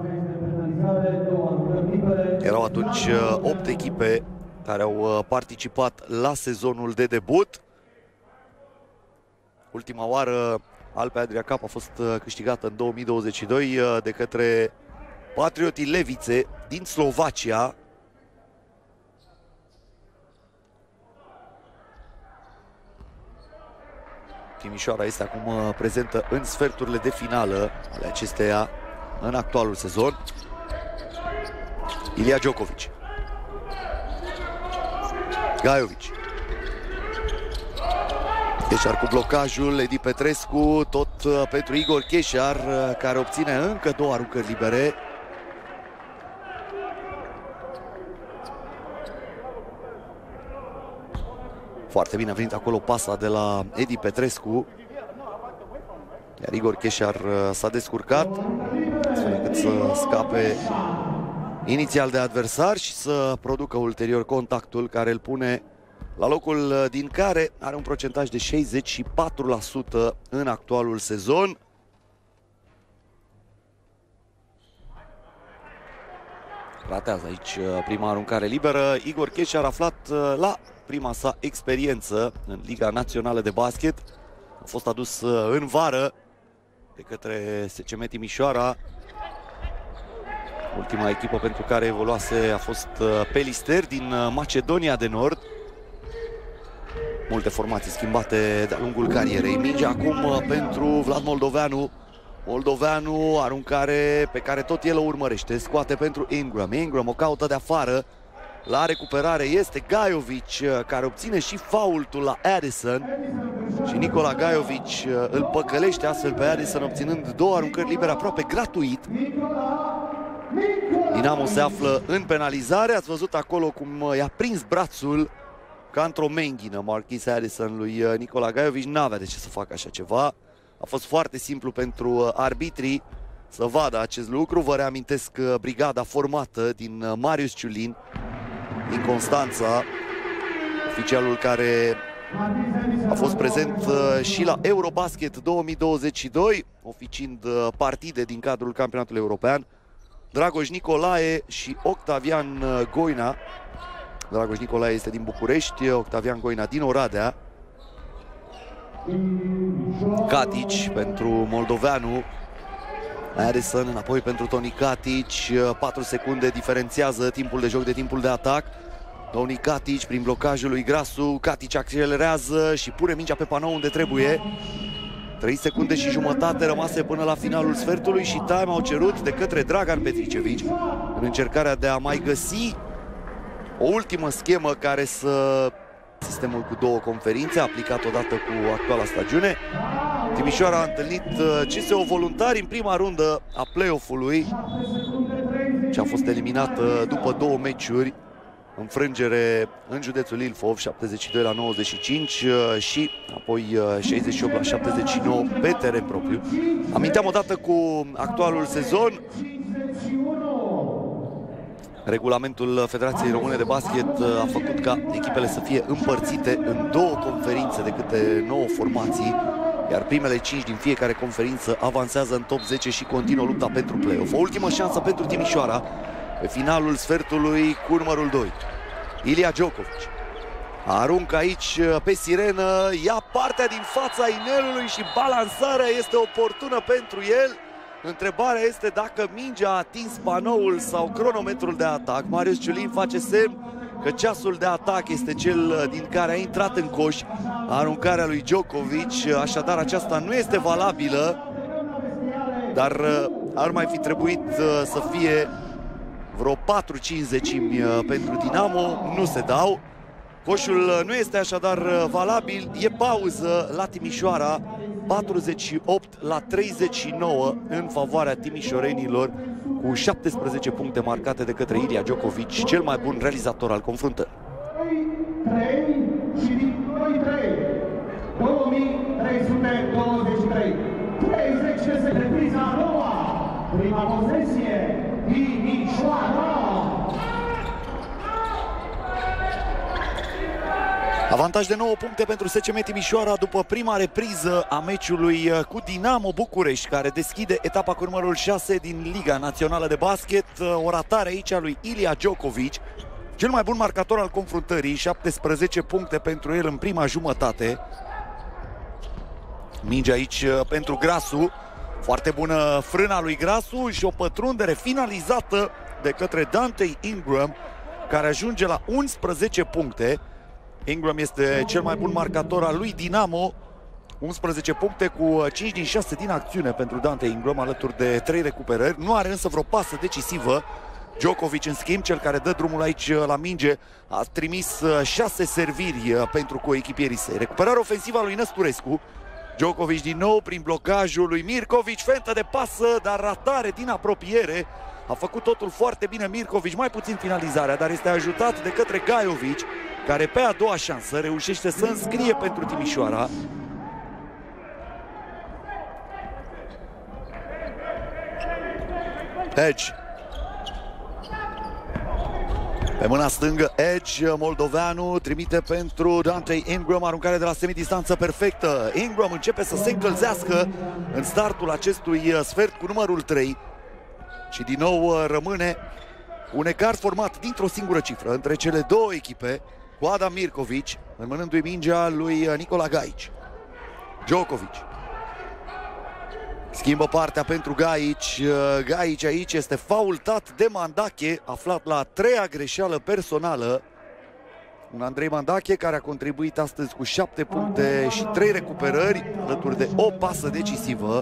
Erau atunci opt echipe care au participat la sezonul de debut. Ultima oară Alpe Adria Cup a fost câștigată în două mii douăzeci și doi de către Patriotii Levice din Slovacia. Timișoara este acum prezentă în sferturile de finală ale acesteia în actualul sezon. Ilia Djokovic. Gaiovici. Cheșar cu blocajul, Edi Petrescu, tot pentru Igor Cheșar, care obține încă două aruncări libere. Foarte bine a venit acolo pasa de la Edi Petrescu. Iar Igor Cheșar s-a descurcat astfel încât să scape inițial de adversar și să producă ulterior contactul care îl pune la locul din care are un procentaj de șaizeci și patru la sută în actualul sezon. Ratează aici prima aruncare liberă. Igor Cheșar, aflat la prima sa experiență în Liga Națională de Basket, a fost adus în vară de către S C M Timișoara. Ultima echipă pentru care evoluase a fost Pelister din Macedonia de Nord. Multe formații schimbate de-a lungul carierei. Minge acum pentru Vlad Moldoveanu. Moldoveanu, aruncare pe care tot el o urmărește. Scoate pentru Ingram. Ingram o caută de afară. La recuperare este Gaiovic, care obține și faultul la Addison. Și Nicola Gaiovic îl păcălește astfel pe Addison, obținând două aruncări libere aproape gratuit. Dinamo se află în penalizare. Ați văzut acolo cum i-a prins brațul ca într-o menghină Marquis Addison lui Nicola Gaiovic. N-avea de ce să facă așa ceva. A fost foarte simplu pentru arbitrii să vadă acest lucru. Vă reamintesc brigada formată din Marius Ciulin din Constanța, oficialul care a fost prezent și la Eurobasket două mii douăzeci și doi, oficiind partide din cadrul campionatului european. Dragoș Nicolae și Octavian Goina. Dragoș Nicolae este din București, Octavian Goina din Oradea. Katic pentru Moldoveanu. Addison înapoi pentru Toni Katic. patru secunde diferențiază timpul de joc de timpul de atac. Toni Katic prin blocajul lui Grasu. Katic accelerează și pune mingea pe panou unde trebuie. trei secunde și jumătate rămase până la finalul sfertului și time au cerut de către Dragan Petricevic în încercarea de a mai găsi o ultimă schemă care să... Sistemul cu două conferințe, aplicat odată cu actuala stagiune. Timișoara a întâlnit C S O Voluntari în prima rundă a play-off-ului și a fost eliminată după două meciuri. Înfrângere în județul Ilfov, șaptezeci și doi la nouăzeci și cinci și apoi șaizeci și opt la șaptezeci și nouă pe teren propriu. Aminteam odată cu actualul sezon. Regulamentul Federației Române de Basket a făcut ca echipele să fie împărțite în două conferințe de câte nouă formații, iar primele cinci din fiecare conferință avansează în top zece și continuă lupta pentru play-off. O ultimă șansă pentru Timișoara pe finalul sfertului cu numărul doi. Ilia Djokovic aruncă aici pe sirenă, ia partea din fața inelului și balansarea este oportună pentru el. Întrebarea este dacă mingea a atins panoul sau cronometrul de atac. Marius Ciulin face semn că ceasul de atac este cel din care a intrat în coș aruncarea lui Djokovic, așadar aceasta nu este valabilă, dar ar mai fi trebuit să fie vreo patru cinci zecimi pentru Dinamo, nu se dau. Coșul nu este așadar valabil, e pauză la Timișoara, patruzeci și opt la treizeci și nouă în favoarea timișorenilor, cu șaptesprezece puncte marcate de către Ilia Djokovic, cel mai bun realizator al confruntării. trei și doi trei, două mii trei sute douăzeci și trei, treizeci de secunde, repriza a doua, prima posesie, Timișoara. Avantaj de nouă puncte pentru S C M Timișoara după prima repriză a meciului cu Dinamo București, care deschide etapa cu numărul șase din Liga Națională de Basket. O ratare aici a lui Ilia Djokovic, cel mai bun marcator al confruntării, șaptesprezece puncte pentru el în prima jumătate. Minge aici pentru Grasu, foarte bună frâna lui Grasu și o pătrundere finalizată de către Dante Ingram, care ajunge la unsprezece puncte. Ingram este cel mai bun marcator al lui Dinamo, unsprezece puncte cu cinci din șase din acțiune pentru Dante Ingram, alături de trei recuperări. Nu are însă vreo pasă decisivă. Djokovic, în schimb, cel care dă drumul aici la minge, a trimis șase serviri pentru coechipierii săi. Recuperare ofensivă a lui Năsturescu. Djokovic din nou prin blocajul lui Mirkovic, fentă de pasă, dar ratare din apropiere. A făcut totul foarte bine Mirkovic, mai puțin finalizarea, dar este ajutat de către Gajovic, care pe a doua șansă reușește să înscrie pentru Timișoara. Edge. Pe mâna stângă, Edge, moldoveanu, trimite pentru Dante Ingram, aruncare de la semidistanță perfectă. Ingram începe să se încălzească în startul acestui sfert cu numărul trei. Și din nou rămâne un ecart format dintr-o singură cifră între cele două echipe, cu Adam Mirkovic înmânându-i mingea lui Nikola Gajic. Djokovic schimbă partea pentru Gajic. Gajic aici este faultat de Mandache, aflat la a treia greșeală personală. Un Andrei Mandache care a contribuit astăzi cu șapte puncte și trei recuperări, alături de o pasă decisivă.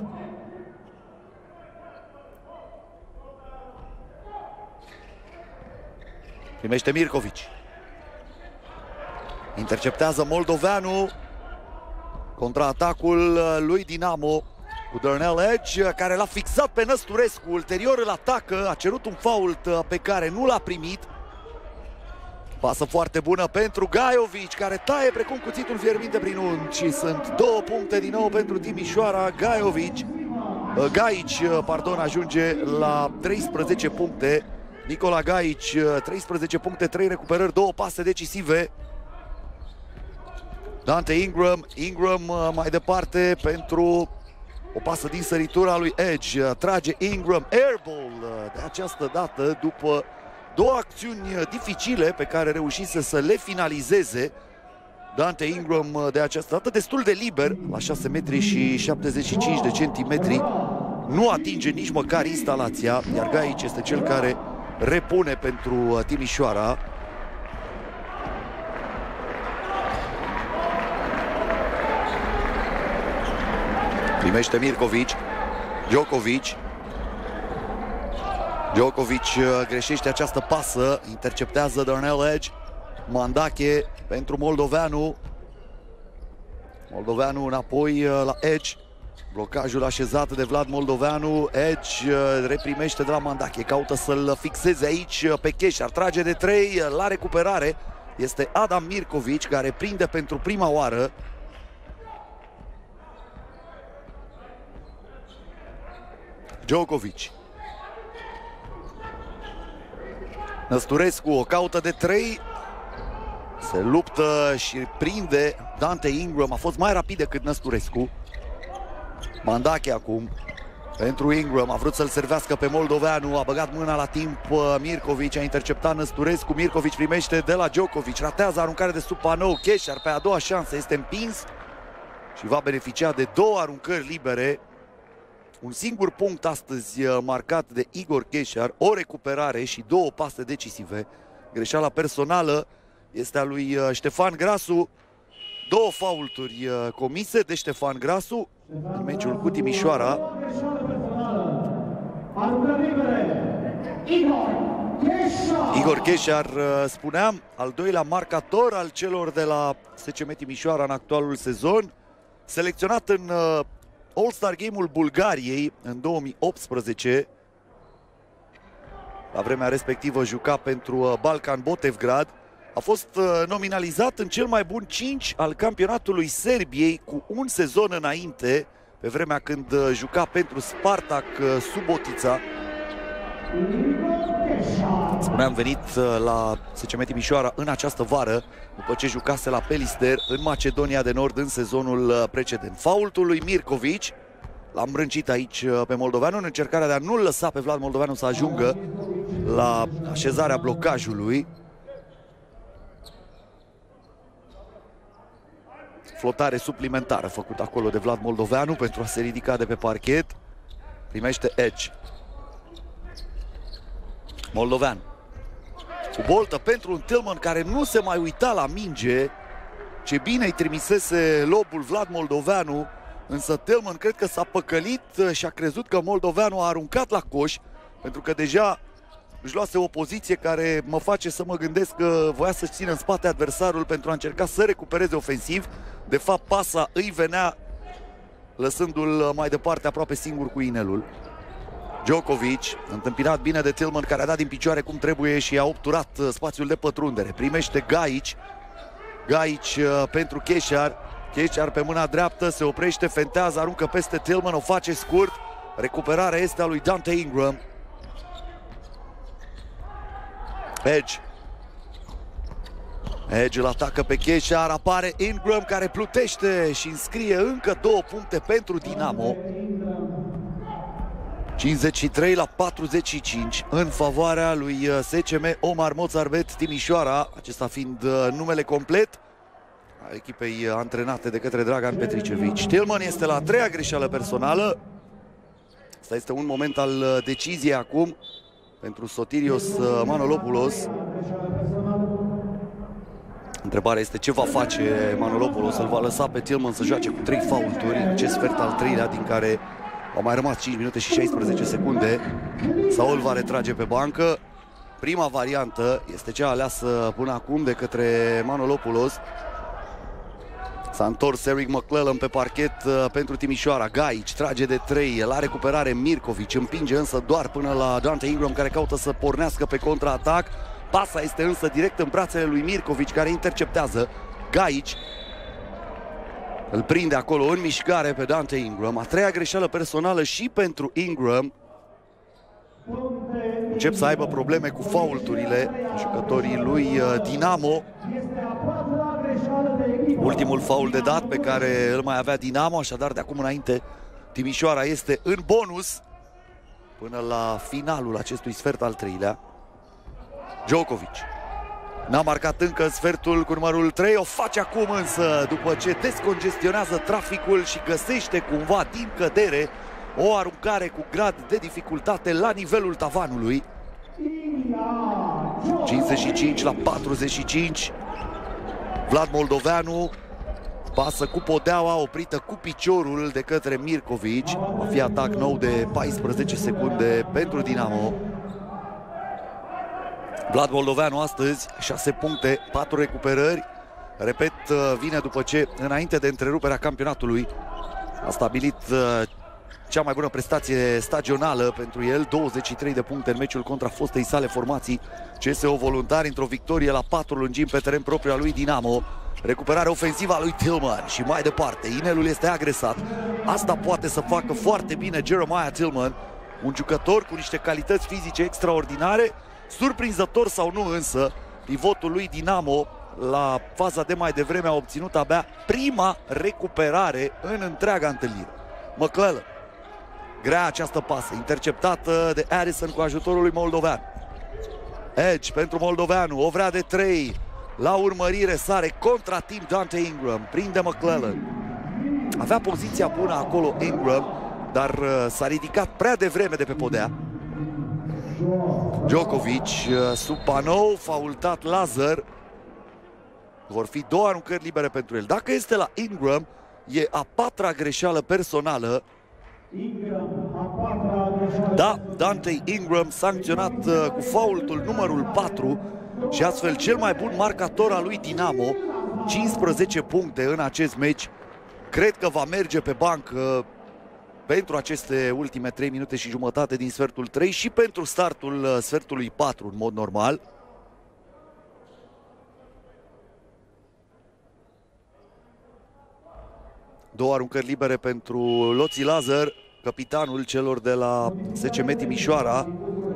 Primește Mirkovic. Interceptează moldoveanu. Contraatacul lui Dinamo cu Darnell Edge, care l-a fixat pe Năsturescu. Ulterior îl atacă, a cerut un fault pe care nu l-a primit. Pasă foarte bună pentru Gajovic, care taie precum cuțitul fierbinte prin unchi. Și sunt două puncte din nou pentru Timișoara. Gajovic, Gajic, pardon, ajunge la treisprezece puncte. Nikola Gajic, treisprezece puncte, trei recuperări, două pase decisive. Dante Ingram, Ingram mai departe pentru o pasă din săritura lui Edge. Trage Ingram, airball de această dată după două acțiuni dificile pe care reușise să le finalizeze. Dante Ingram de această dată destul de liber, la șase metri și șaptezeci și cinci de centimetri. Nu atinge nici măcar instalația, iar Gajic este cel care repune pentru Timișoara. Primește Mirkovic. Djokovic. Djokovic greșește această pasă. Interceptează Darnell Edge. Mandache pentru moldoveanu. Moldoveanu înapoi la Edge. Blocajul așezat de Vlad Moldoveanu. Edge reprimește de la Mandache. Caută să-l fixeze aici pe Cheșar. Trage de trei. La recuperare este Adam Mirkovic, care prinde pentru prima oară. Djokovic. Năsturescu o caută de trei. Se luptă și prinde Dante Ingram. A fost mai rapid decât Năsturescu. Mandache acum pentru Ingram. A vrut să-l servească pe moldoveanu. A băgat mâna la timp Mirkovic. A interceptat Năsturescu. Mirkovic primește de la Djokovic. Ratează aruncare de sub panou. Cheșar pe a doua șansă este împins și va beneficia de două aruncări libere. Un singur punct astăzi marcat de Igor Cheșar, o recuperare și două pase decisive. Greșeala personală este a lui Ștefan Grasu. Două faulturi comise de Ștefan Grasu în meciul cu Timișoara. Igor Cheșar, spuneam, al doilea marcator al celor de la S C M Timișoara în actualul sezon. Selecționat în All-Star Game-ul Bulgariei în două mii optsprezece. La vremea respectivă juca pentru Balkan Botevgrad. A fost nominalizat în cel mai bun cinci al campionatului Serbiei cu un sezon înainte, pe vremea când juca pentru Spartak Subotica. Spuneam, venit la S C M Timișoara în această vară, după ce jucase la Pelister în Macedonia de Nord în sezonul precedent. Faultul lui Mirkovic l-a îmbrâncit aici pe moldoveanu în încercarea de a nu-l lăsa pe Vlad Moldoveanu să ajungă la așezarea blocajului. Flotare suplimentară făcută acolo de Vlad Moldoveanu pentru a se ridica de pe parchet. Primește Edge. Moldoveanu cu boltă pentru un Tillman care nu se mai uita la minge Ce bine îi trimisese lobul Vlad Moldoveanu, însă Tillman cred că s-a păcălit și a crezut că Moldoveanu a aruncat la coș, pentru că deja își luase o poziție care mă face să mă gândesc că voia să-și țină în spate adversarul pentru a încerca să recupereze ofensiv. De fapt, pasa îi venea lăsându-l mai departe, aproape singur cu inelul. Djokovic, întâmpinat bine de Tillman, care a dat din picioare cum trebuie și a obturat spațiul de pătrundere. Primește Gajic. Gajic pentru Keșar. Keșar pe mâna dreaptă, se oprește, fentează, aruncă peste Tillman, o face scurt. Recuperarea este a lui Dante Ingram. Edge. Edge îl atacă pe Keșar, apare Ingram care plutește și înscrie încă două puncte pentru Dinamo. cincizeci și trei la patruzeci și cinci în favoarea lui S C M Omar Mozarbet Timișoara, acesta fiind numele complet a echipei antrenate de către Dragan Petricevic. Tillman este la a treia greșeală personală. Asta este un moment al deciziei acum pentru Sotirios Manolopoulos. Întrebarea este ce va face Manolopoulos. Îl va lăsa pe Tillman să joace cu trei faulturi în acest sfert al treilea, din care au mai rămas cinci minute și șaisprezece secunde, sau îl va retrage pe bancă. Prima variantă este cea aleasă până acum de către Manolopoulos. S-a întors Eric McClellan pe parchet pentru Timișoara. Gajic trage de trei, la recuperare Mirkovic, împinge însă doar până la Dante Ingram, care caută să pornească pe contraatac. Pasa este însă direct în brațele lui Mirkovic, care interceptează. Gajic îl prinde acolo în mișcare pe Dante Ingram. A treia greșeală personală și pentru Ingram. Încep să aibă probleme cu faulturile jucătorii lui Dinamo. Ultimul faul de dat pe care îl mai avea Dinamo, așadar de acum înainte Timișoara este în bonus până la finalul acestui sfert al treilea. Djokovic n-a marcat încă în sfertul cu numărul trei, o face acum însă după ce descongestionează traficul și găsește cumva din cădere o aruncare cu grad de dificultate la nivelul tavanului. cincizeci și cinci la patruzeci și cinci. Vlad Moldoveanu pasă cu podeaua, oprită cu piciorul de către Mirkovic. Va fi atac nou de paisprezece secunde pentru Dinamo. Vlad Moldoveanu astăzi șase puncte, patru recuperări. Repet, vine după ce înainte de întreruperea campionatului a stabilit cea mai bună prestație stagională pentru el, douăzeci și trei de puncte în meciul contra fostei sale formații C S O Voluntari, într-o victorie la patru lungimi pe teren propriu al lui Dinamo. Recuperare ofensivă a lui Tillman și mai departe, inelul este agresat. Asta poate să facă foarte bine Jeremiah Tillman, un jucător cu niște calități fizice extraordinare. Surprinzător sau nu însă, pivotul lui Dinamo la faza de mai devreme a obținut abia prima recuperare în întreaga întâlnire. McClellan, grea această pasă, interceptată de Addison cu ajutorul lui Moldoveanu. Edge pentru Moldoveanu, o vrea de trei, la urmărire sare contra timp Dante Ingram, prinde McClellan. Avea poziția bună acolo Ingram, dar uh, s-a ridicat prea devreme de pe podea. Djokovic sub panou, faultat Lazar. Vor fi două aruncări libere pentru el. Dacă este la Ingram, e a patra greșeală personală. Da, Dante Ingram sancționat cu faultul numărul patru și astfel cel mai bun marcator al lui Dinamo. cincisprezece puncte în acest meci. Cred că va merge pe bancă pentru aceste ultime trei minute și jumătate din sfertul trei și pentru startul sfertului patru în mod normal. Două aruncări libere pentru Loții Lazar, capitanul celor de la S C M Timișoara.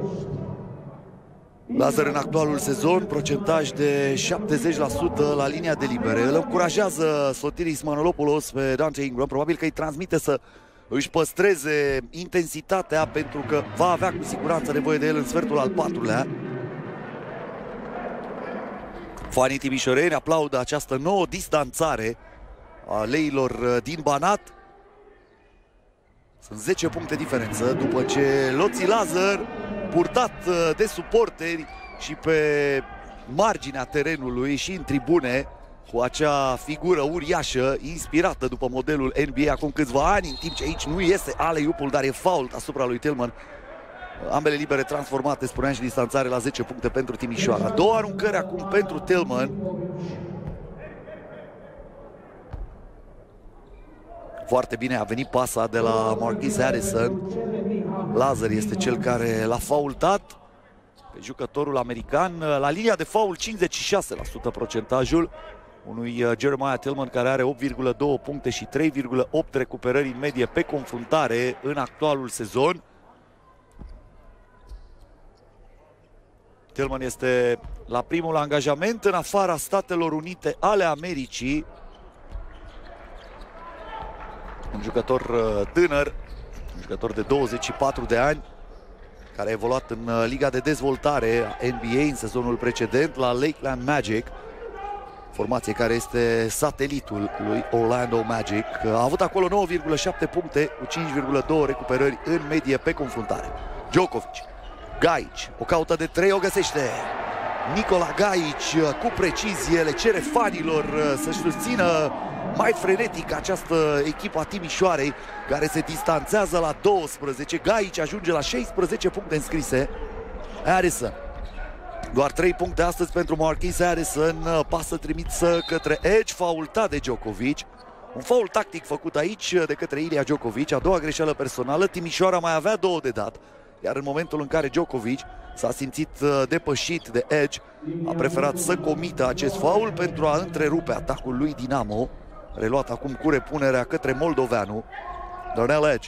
Lazar în actualul sezon, procentaj de șaptezeci la sută la linia de libere. Îl încurajează Sotiris Manolopoulos pe Dante Ingram, probabil că îi transmite să își păstreze intensitatea, pentru că va avea cu siguranță nevoie de el în sfertul al patrulea. Fanii timișoreni aplaudă această nouă distanțare a leilor din Banat. Sunt zece puncte diferență după ce Loții Lazar, purtat de suporteri și pe marginea terenului și în tribune, cu acea figură uriașă, inspirată după modelul N B A acum câțiva ani, în timp ce aici nu iese alley-oop-ul, dar e foul asupra lui Tillman. Ambele libere transformate, spuneam, și distanțare la zece puncte pentru Timișoara. Două aruncări acum pentru Tillman. Foarte bine a venit pasa de la Marquise Harrison. Lazar este cel care l-a faultat pe jucătorul american. La linia de faul cincizeci și șase la sută procentajul unui Jeremiah Tillman, care are opt virgulă doi puncte și trei virgulă opt recuperări în medie pe confruntare în actualul sezon. Tillman este la primul angajament în afara Statelor Unite ale Americii. Un jucător tânăr, un jucător de douăzeci și patru de ani, care a evoluat în Liga de Dezvoltare a N B A în sezonul precedent la Lakeland Magic, formație care este satelitul lui Orlando Magic. A avut acolo nouă virgulă șapte puncte cu cinci virgulă doi recuperări în medie pe confruntare. Djokovic, Gajic, o caută de trei, o găsește. Nikola Gajic cu precizie le cere fanilor să-și susțină mai frenetic această echipă a Timișoarei, care se distanțează la douăsprezece. Gajic ajunge la șaisprezece puncte înscrise. Harrison, doar trei puncte astăzi pentru Marquise Harrison. Pasă trimisă către edge, faultat de Djokovic. Un faul tactic făcut aici de către Ilya Djokovic. A doua greșeală personală. Timișoara mai avea două de dat, iar în momentul în care Djokovic s-a simțit depășit de edge, a preferat să comită acest faul pentru a întrerupe atacul lui Dinamo, reluat acum cu repunerea către moldoveanu Darnell Edge.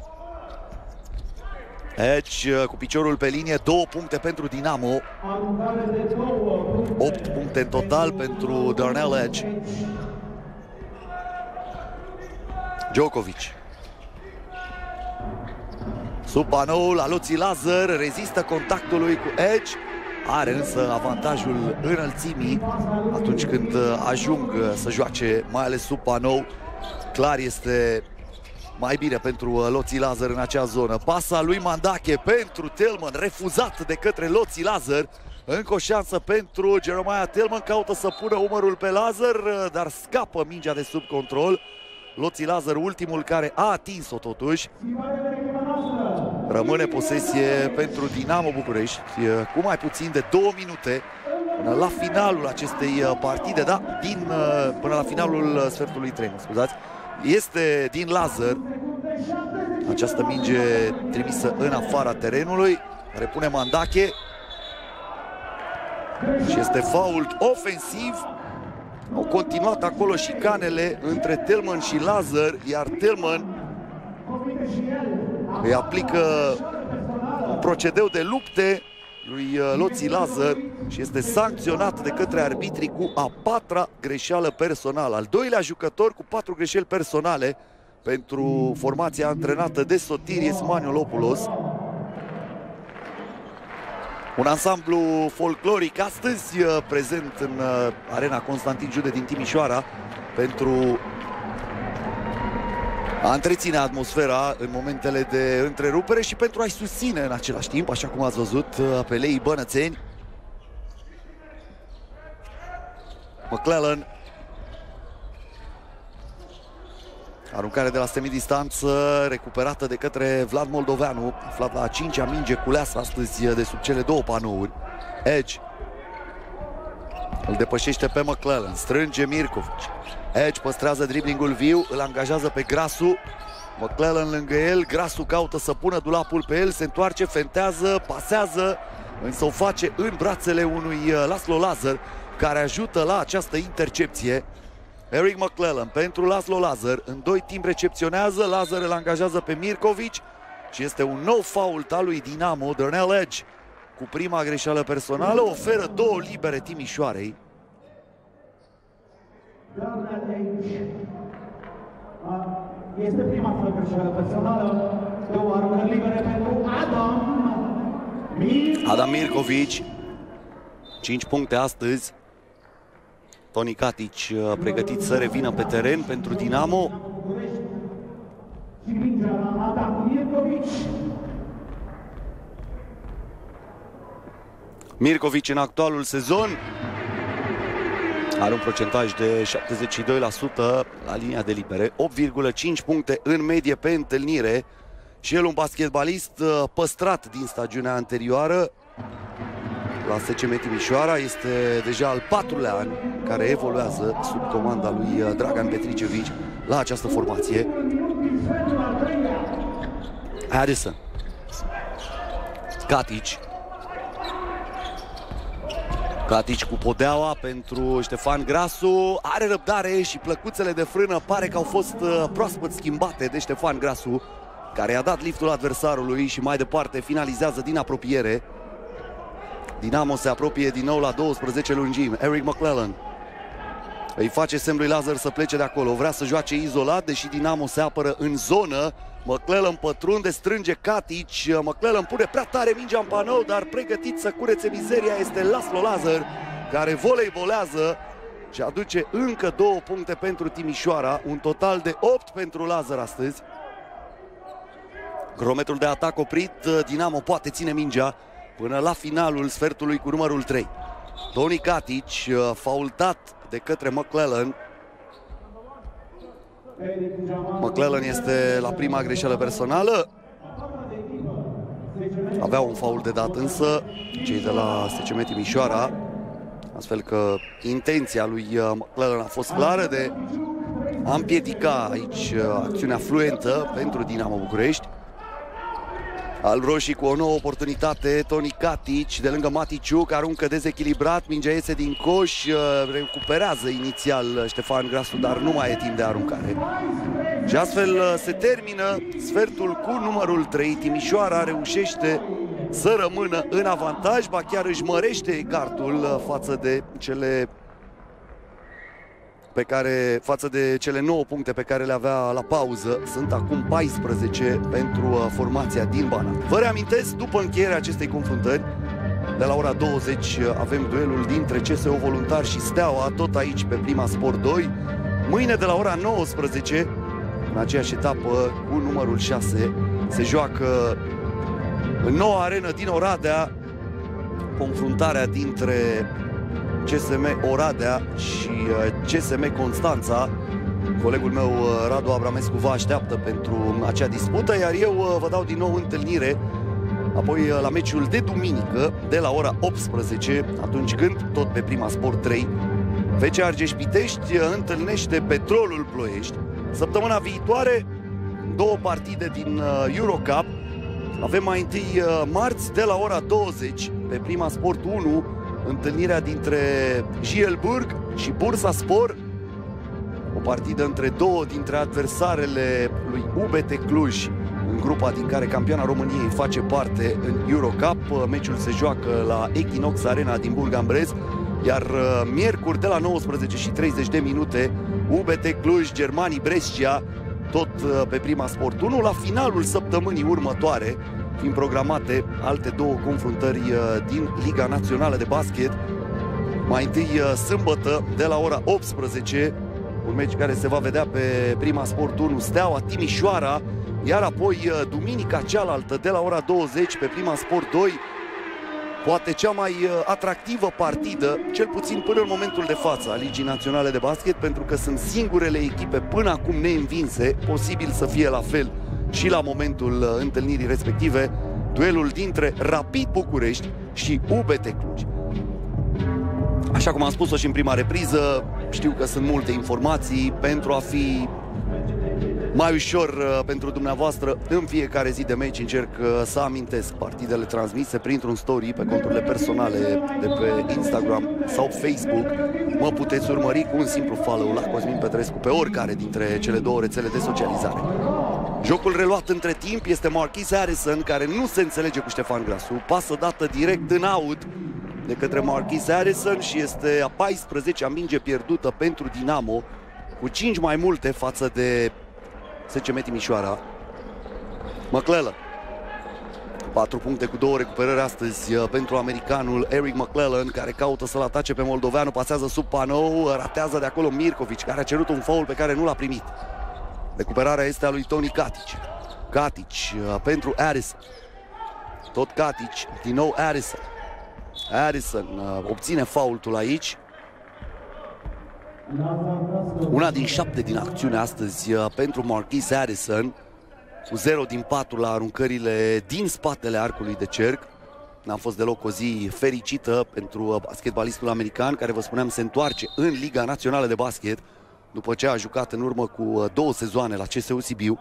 Edge cu piciorul pe linie, două puncte pentru Dinamo, opt puncte în total pentru Darnell Edge. Djokovic, sub panoul, Aloții Lazar rezistă contactului cu Edge. Are însă avantajul înălțimii atunci când ajung să joace, mai ales sub panou. Clar este mai bine pentru Loții Lazar în acea zonă. Pasa lui Mandache pentru Tillman, refuzat de către Loții Lazar. Încă o șansă pentru Jeremiah Tillman, caută să pună umărul pe Lazar, dar scapă mingea de sub control. Loții Lazar, ultimul care a atins-o totuși. Rămâne posesie pentru Dinamo București cu mai puțin de două minute până la finalul acestei partide, da, din, până la finalul sfertului trei, scuzați. Este din Lazar această minge trimisă în afara terenului. Repune Mandache și este fault ofensiv. Au continuat acolo șicanele între Tillman și Lazar, iar Tillman îi aplică un procedeu de lupte lui Loții Lazar și este sancționat de către arbitrii cu a patra greșeală personală. Al doilea jucător cu patru greșeli personale pentru formația antrenată de Sotiris Maniolopoulos. Un ansamblu folcloric astăzi prezent în Arena Constantin Giude din Timișoara pentru a întreține atmosfera în momentele de întrerupere și pentru a-i susține în același timp, așa cum ați văzut, pe leii bănățeni. McClellan, aruncare de la semidistanță recuperată de către Vlad Moldoveanu, aflat la a cincea minge culeasă astăzi de sub cele două panouri. Edge îl depășește pe McClellan, strânge Mirkovic. Edge păstrează driblingul viu, îl angajează pe Grasu. McClellan lângă el, Grasu caută să pună dulapul pe el, se întoarce, fentează, pasează, însă o face în brațele unui Laszlo Lazar, care ajută la această intercepție. Eric McClellan pentru Laszlo Lazar, în doi timp recepționează, Lazar îl angajează pe Mirkovic și este un nou fault al lui Dinamo. Darnell Edge, cu prima greșeală personală, oferă două libere Timișoarei. Este prima greșeală personală, două aruncări libere pentru Adam Mirkovic. Adam Mirkovic, cinci puncte astăzi. Toni Katic pregătit să revină pe teren pentru Dinamo. Mirkovic în actualul sezon Are un procentaj de șaptezeci și doi la sută la linia de libere, opt virgulă cinci puncte în medie pe întâlnire. Și el un basketbalist păstrat din stagiunea anterioară la S C M Timișoara. Este deja al patrulea an care evoluează sub comanda lui Dragan Petricevici la această formație. Addison, Katic, Katic cu podeaua pentru Ștefan Grasu. Are răbdare și plăcuțele de frână pare că au fost proaspăt schimbate de Ștefan Grasu, care i-a dat liftul adversarului și mai departe finalizează din apropiere. Dinamo se apropie din nou la douăsprezece lungimi. Eric McClellan îi face semn lui Lazar să plece de acolo. Vrea să joace izolat, deși Dinamo se apără în zonă. McClellan pătrunde, strânge Katic. McClellan pune prea tare mingea în panou, dar pregătit să curețe mizeria este Laszlo Lazar, care voleibolează și aduce încă două puncte pentru Timișoara. Un total de opt pentru Lazar astăzi. Cronometrul de atac oprit. Dinamo poate ține mingea până la finalul sfertului cu numărul trei. Toni Katic, faultat de către McClellan. McClellan este la prima greșeală personală. Avea un faul de dat însă cei de la S C M Timișoara, astfel că intenția lui McClellan a fost clară de a împiedica aici acțiunea fluentă pentru Dinamo București. Alroșii cu o nouă oportunitate. Toni Katic de lângă Maticiuc, aruncă dezechilibrat, mingea iese din coș, recuperează inițial Ștefan Grasu, dar nu mai e timp de aruncare. Și astfel se termină sfertul cu numărul trei. Timișoara reușește să rămână în avantaj, ba chiar își mărește ecartul față de cele pe care, față de cele nouă puncte pe care le avea la pauză. Sunt acum paisprezece pentru formația din Banat. Vă reamintesc, după încheierea acestei confruntări, de la ora douăzeci avem duelul dintre C S O Voluntari și Steaua, tot aici pe Prima Sport doi. Mâine de la ora nouăsprezece, în aceeași etapă cu numărul șase, se joacă în noua arenă din Oradea confruntarea dintre C S M Oradea și C S M Constanța. Colegul meu Radu Abramescu vă așteaptă pentru acea dispută, iar eu vă dau din nou întâlnire apoi la meciul de duminică de la ora optsprezece, atunci când, tot pe Prima Sport trei, V C Argeș Pitești întâlnește Petrolul Ploiești. Săptămâna viitoare două partide din Eurocup. Avem mai întâi marți de la ora douăzeci pe Prima Sport unu întâlnirea dintre Gielburg și Bursaspor, o partidă între două dintre adversarele lui U B T Cluj în grupa din care campioana României face parte în Eurocup. Meciul se joacă la Equinox Arena din Burg-en-Bresse, iar miercuri de la nouăsprezece și treizeci de minute U B T Cluj Germanii Brescia, tot pe Prima Sport unu. La finalul săptămânii următoare fiind programate alte două confruntări din Liga Națională de Basket. Mai întâi sâmbătă de la ora optsprezece, un meci care se va vedea pe Prima Sport unu, Steaua Timișoara, iar apoi duminica cealaltă de la ora douăzeci pe Prima Sport doi, poate cea mai atractivă partidă, cel puțin până în momentul de față, a Ligii Naționale de Basket, pentru că sunt singurele echipe până acum neînvinse, posibil să fie la fel și la momentul întâlnirii respective, duelul dintre Rapid București și U B T Cluj. Așa cum am spus-o și în prima repriză, știu că sunt multe informații. Pentru a fi mai ușor pentru dumneavoastră, în fiecare zi de meci încerc să amintesc partidele transmise printr-un story pe conturile personale de pe Instagram sau Facebook. Mă puteți urmări cu un simplu follow la Cosmin Petrescu pe oricare dintre cele două rețele de socializare. Jocul reluat între timp este Marquise Harrison, care nu se înțelege cu Ștefan Grasu. Pasă dată direct în out de către Marquise Harrison și este a paisprezecea minge pierdută pentru Dinamo, cu cinci mai multe față de S C M Timișoara. McClellan, patru puncte cu două recuperări astăzi pentru americanul Eric McClellan, care caută să-l atace pe moldoveanu, pasează sub panou, ratează de acolo Mirkovic, care a cerut un foul pe care nu l-a primit. Recuperarea este a lui Toni Katic. Katic pentru Harrison. Tot Katic, din nou Harrison. Harrison obține faultul aici. Una din șapte din acțiune astăzi pentru Marquise Addison, cu zero din patru la aruncările din spatele arcului de cerc. N-a fost deloc o zi fericită pentru basketbalistul american, care, vă spuneam, se întoarce în Liga Națională de Basket după ce a jucat în urmă cu două sezoane la C S U Sibiu.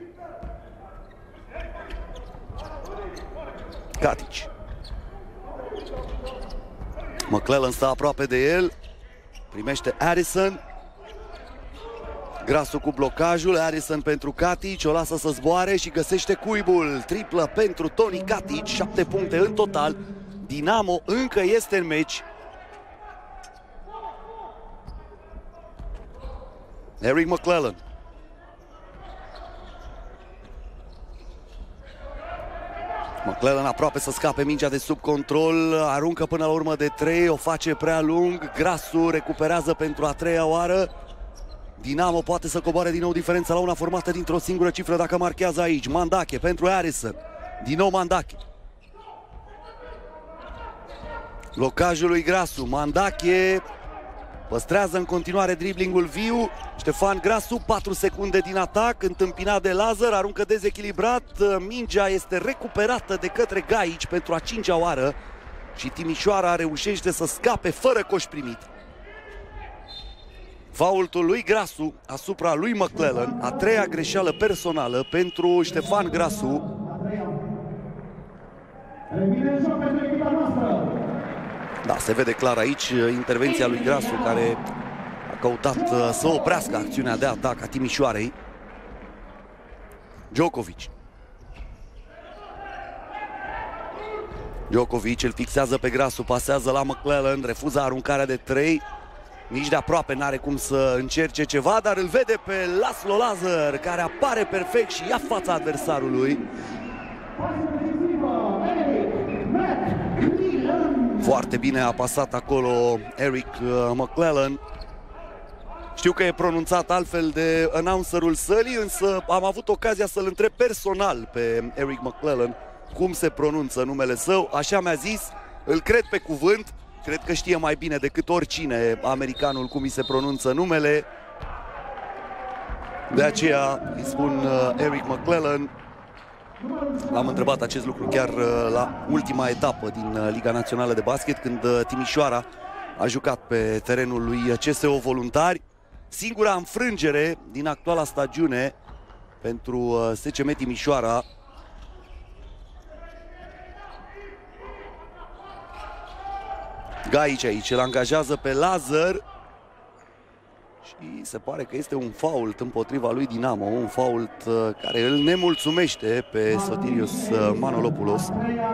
Katic. McClellan stă aproape de el. Primește Addison. Grasu cu blocajul. Addison pentru Katic. O lasă să zboare și găsește cuibul. Triplă pentru Tony Katic. Șapte puncte în total. Dinamo încă este în meci. Eric McClellan. McClellan aproape să scape mingea de sub control, aruncă până la urmă de trei, o face prea lung. Grasu recuperează pentru a treia oară. Dinamo poate să coboare din nou diferența la una formată dintr-o singură cifră dacă marchează aici. Mandache pentru Addison. Din nou Mandache. Blocajul lui Grasu. Mandache păstrează în continuare driblingul viu. Ștefan Grasu, patru secunde din atac, întâmpinat de Lazar, aruncă dezechilibrat. Mingea este recuperată de către Gaici pentru a cincea oară și Timișoara reușește să scape fără coș primit. Faultul lui Grasu asupra lui McClellan, a treia greșeală personală pentru Ștefan Grasu. Da, se vede clar aici intervenția lui Grasu, care a căutat să oprească acțiunea de atac a Timișoarei. Djokovic. Djokovic îl fixează pe Grasu, pasează la McClellan, refuză aruncarea de trei. Nici de aproape n-are cum să încerce ceva, dar îl vede pe Laszlo Lazar, care apare perfect și ia fața adversarului. Foarte bine a pasat acolo Eric McClellan. Știu că e pronunțat altfel de announcerul sălii, însă am avut ocazia să-l întreb personal pe Eric McClellan cum se pronunță numele său. Așa mi-a zis, îl cred pe cuvânt. Cred că știe mai bine decât oricine americanul cum îi se pronunță numele. De aceea îi spun Eric McClellan. L-am întrebat acest lucru chiar la ultima etapă din Liga Națională de Basket, când Timișoara a jucat pe terenul lui C S O Voluntari. Singura înfrângere din actuala stagiune pentru S C M Timișoara. Gaici aici îl angajează pe Lazar și se pare că este un fault împotriva lui Dinamo, un fault care îl nemulțumește pe Sotirios Manolopoulos.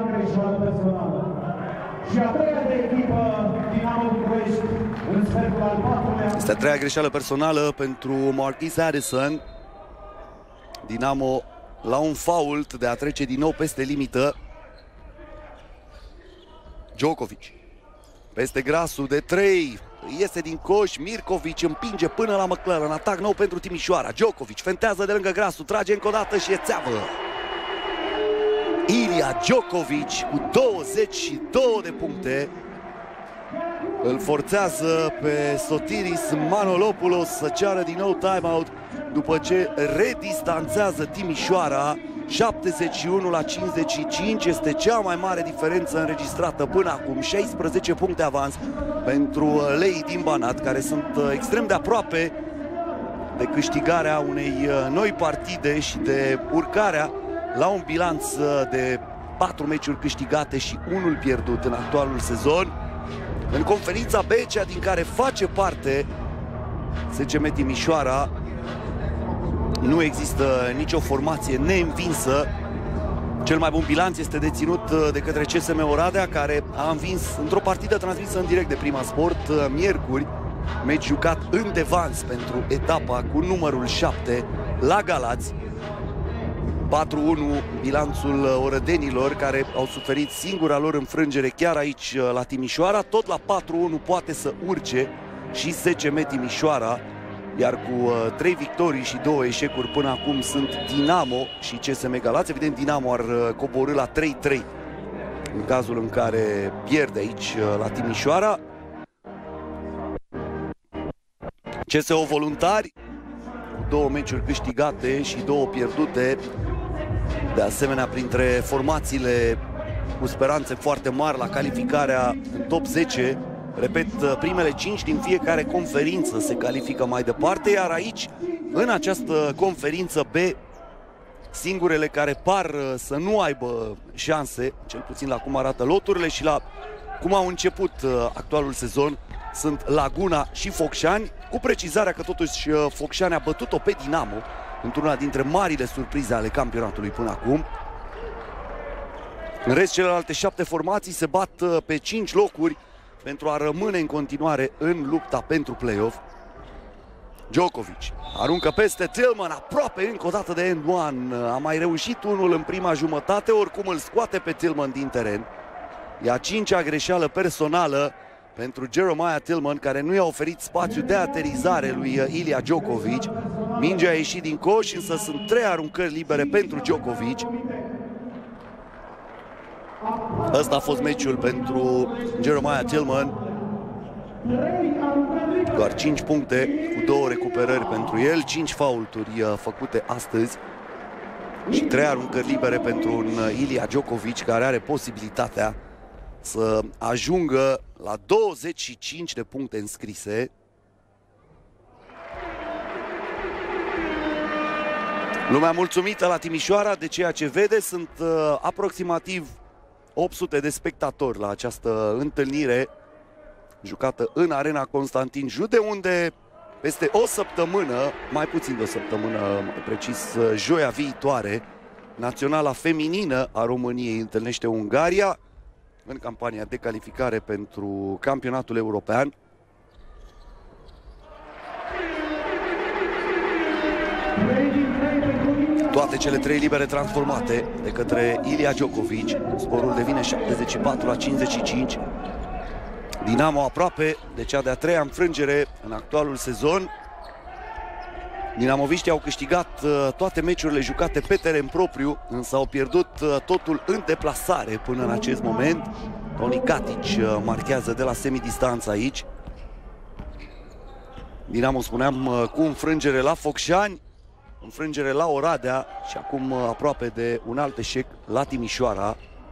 Este a treia greșeală personală pentru Marquise Addison. Dinamo la un fault de a trece din nou peste limită. Djokovic peste Grasu de trei, iese din coș. Mirkovic împinge până la McClellan. Atac nou pentru Timișoara. Djokovic fentează de lângă Grasu, trage încă o dată și e țeavă. Ilya Djokovic cu douăzeci și două de puncte îl forțează pe Sotiris Manolopoulos să ceară din nou timeout după ce redistanțează Timișoara. șaptezeci și unu la cincizeci și cinci este cea mai mare diferență înregistrată până acum. șaisprezece puncte avans pentru Lei din Banat, care sunt extrem de aproape de câștigarea unei noi partide și de urcarea la un bilanț de patru meciuri câștigate și unul pierdut în actualul sezon. În conferința B, cea din care face parte S C M Timișoara, nu există nicio formație neînvinsă. Cel mai bun bilanț este deținut de către C S M Oradea, care a învins într-o partidă transmisă în direct de Prima Sport miercuri, meci jucat în devans pentru etapa cu numărul șapte la Galați. patru unu bilanțul orădenilor, care au suferit singura lor înfrângere chiar aici la Timișoara. Tot la patru unu poate să urce și S C M Timișoara, iar cu trei victorii și două eșecuri până acum sunt Dinamo și C S M Galați. Evident, Dinamo ar coborî la trei trei în cazul în care pierde aici la Timișoara. C S O Voluntari, cu două meciuri câștigate și două pierdute. De asemenea, printre formațiile cu speranțe foarte mari la calificarea în top zece. Repet, primele cinci din fiecare conferință se califică mai departe, iar aici, în această conferință B, singurele care par să nu aibă șanse, cel puțin la cum arată loturile și la cum au început actualul sezon, sunt Laguna și Focșani, cu precizarea că totuși Focșani a bătut-o pe Dinamo într-una dintre marile surprize ale campionatului până acum. În rest, celelalte șapte formații se bat pe cinci locuri pentru a rămâne în continuare în lupta pentru play-off. Djokovic aruncă peste Tillman, aproape încă o dată de end one. A mai reușit unul în prima jumătate, oricum îl scoate pe Tillman din teren. E a cincea greșeală personală pentru Jeremiah Tillman, care nu i-a oferit spațiu de aterizare lui Ilya Djokovic. Mingea a ieșit din coș, însă sunt trei aruncări libere pentru Djokovic. Ăsta a fost meciul pentru Jeremiah Tillman. Doar cinci puncte cu două recuperări pentru el, cinci faulturi făcute astăzi și trei aruncări libere pentru un Ilya Djokovic care are posibilitatea să ajungă la douăzeci și cinci de puncte înscrise. Lumea mulțumită la Timișoara de ceea ce vede. Sunt uh, aproximativ opt sute de spectatori la această întâlnire jucată în Arena Constantin Ju, de unde peste o săptămână, mai puțin de o săptămână, mai precis joia viitoare, naționala feminină a României întâlnește Ungaria în campania de calificare pentru campionatul european. Toate cele trei libere transformate de către Ilya Djokovic. Scorul devine șaptezeci și patru la cincizeci și cinci. Dinamo aproape de cea de-a treia înfrângere în actualul sezon. Dinamoviștii au câștigat uh, toate meciurile jucate pe teren propriu, însă au pierdut uh, totul în deplasare până în acest moment. Toni Katic uh, marchează de la semidistanță aici. Dinamo, spuneam, uh, cu înfrângere la Focșani, înfrângere la Oradea și acum uh, aproape de un alt eșec la Timișoara.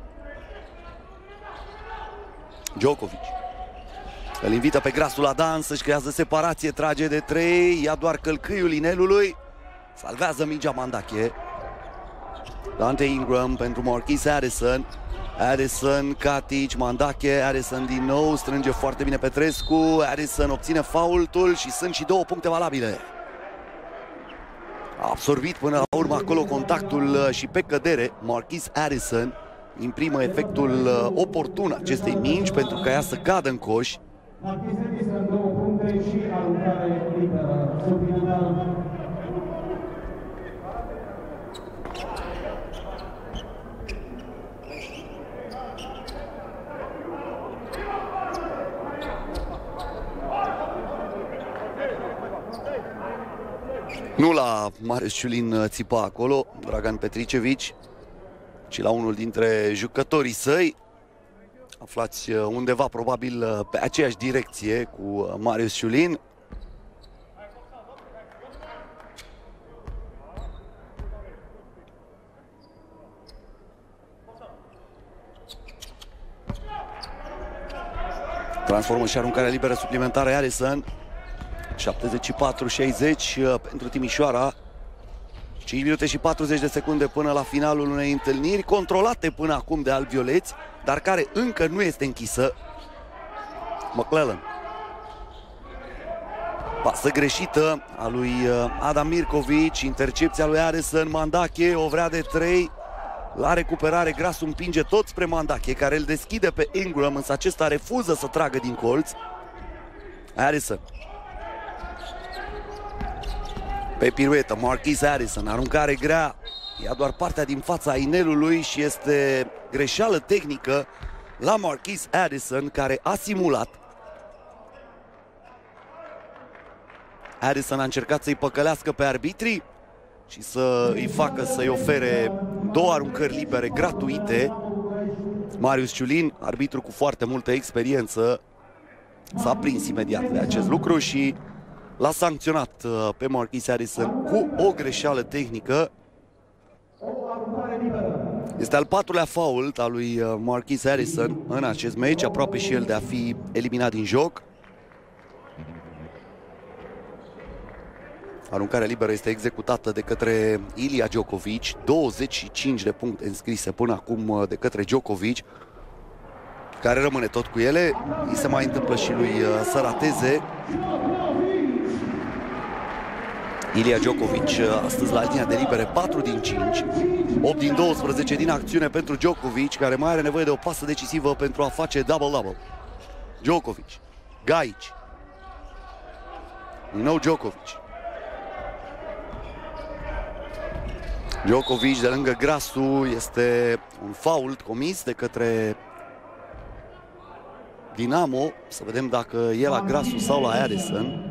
Djokovic îl invită pe Grasul la dans, își creează separație, trage de trei, ia doar călcâiul inelului, salvează mingea Mandache. Dante Ingram pentru Marquise Addison. Addison, Katic, Mandache, Addison din nou, strânge foarte bine Petrescu, Addison obține faultul și sunt și două puncte valabile. A absorbit până la urmă acolo contactul și pe cădere Marquise Addison imprimă efectul oportun acestei mingi pentru ca ea să cadă în coș. Nu la Marius Ciulin țipa acolo Dragan Petricevic, ci la unul dintre jucătorii săi, aflați undeva probabil pe aceeași direcție cu Marius Ciulin. Transformă și aruncarea liberă suplimentară Addison. șaptezeci și patru șaizeci pentru Timișoara. cinci minute și patruzeci de secunde până la finalul unei întâlniri controlate până acum de albvioleți, dar care încă nu este închisă. McClellan. Pasă greșită a lui Adam Mirkovic, intercepția lui Addison, Mandache, o vrea de trei. La recuperare Gras împinge tot spre Mandache, care îl deschide pe Ingram, însă acesta refuză să tragă din colț. Addison. Pe piruetă, Marquise Addison, aruncare grea, ia doar partea din fața inelului și este greșeală tehnică la Marquise Addison, care a simulat. Addison a încercat să-i păcălească pe arbitrii și să îi facă să-i ofere două aruncări libere gratuite. Marius Ciulin, arbitru cu foarte multă experiență, s-a prins imediat de acest lucru și l-a sancționat pe Marquis Harrison cu o greșeală tehnică. Este al patrulea faul al lui Marquis Harrison în acest meci, aproape și el de a fi eliminat din joc. Aruncarea liberă este executată de către Ilya Djokovic, douăzeci și cinci de puncte înscrise până acum de către Djokovic, care rămâne tot cu ele. Îi se mai întâmplă și lui să rateze. Ilya Djokovic astăzi la linia de libere, patru din cinci, opt din doisprezece din acțiune pentru Djokovic, care mai are nevoie de o pasă decisivă pentru a face double-double. Djokovic, Gajic, din nou Djokovic. Djokovic de lângă Grasu, este un fault comis de către Dinamo. Să vedem dacă e la Grasu sau la Harrison.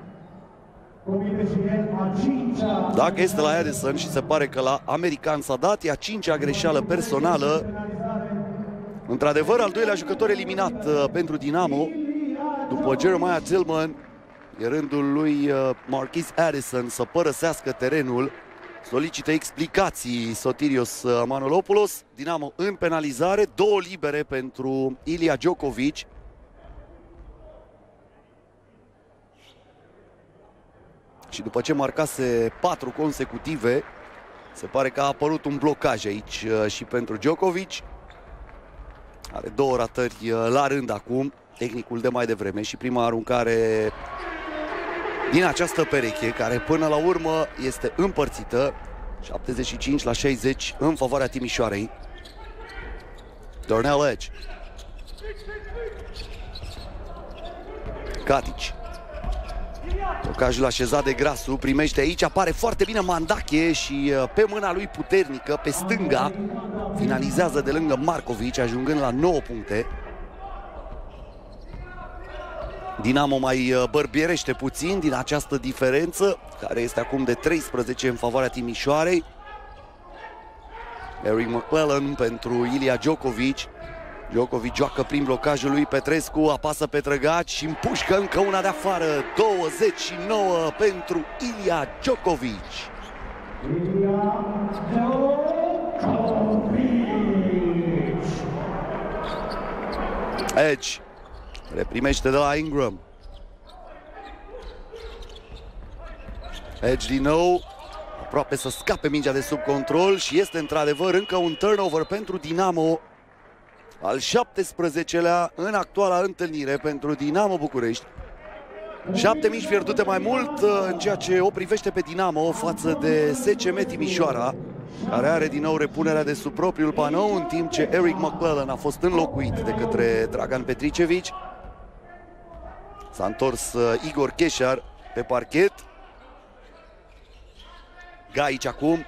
Dacă este la Harrison și se pare că la american s-a dat, e a cincea greșeală personală. Într-adevăr, al doilea jucător eliminat uh, pentru Dinamo, după Jeremiah Tillman. E rândul lui uh, Marquis Harrison să părăsească terenul. Solicită explicații Sotirios Manolopoulos. Dinamo în penalizare, două libere pentru Ilya Djokovic. Și după ce marcase patru consecutive, se pare că a apărut un blocaj aici și pentru Djokovic. Are două ratări la rând acum, tehnicul de mai devreme, și prima aruncare din această pereche, care până la urmă este împărțită, șaptezeci și cinci la șaizeci în favoarea Timișoarei. Darnell Edge. Katic. Blocajul așezat de Grasu, primește aici, apare foarte bine Mandache și pe mâna lui puternică, pe stânga, finalizează de lângă Markovic, ajungând la nouă puncte. Dinamo mai bărbierește puțin din această diferență, care este acum de treisprezece în favoarea Timișoarei. Eric McClellan pentru Ilya Djokovic. Djokovic joacă prin blocajul lui Petrescu, apasă pe Trăgaci și împușcă încă una de afară. douăzeci și nouă pentru Ilya Djokovic. Edge reprimește de la Ingram. Edge din nou, aproape să scape mingea de sub control și este într-adevăr încă un turnover pentru Dinamo. Al șaptesprezecelea în actuala întâlnire pentru Dinamo București. Șapte mici pierdute mai mult în ceea ce o privește pe Dinamo față de S C M Timișoara, care are din nou repunerea de sub propriul panou, în timp ce Eric McClellan a fost înlocuit de către Dragan Petricevic. S-a întors Igor Cheșar pe parchet. Gajic acum.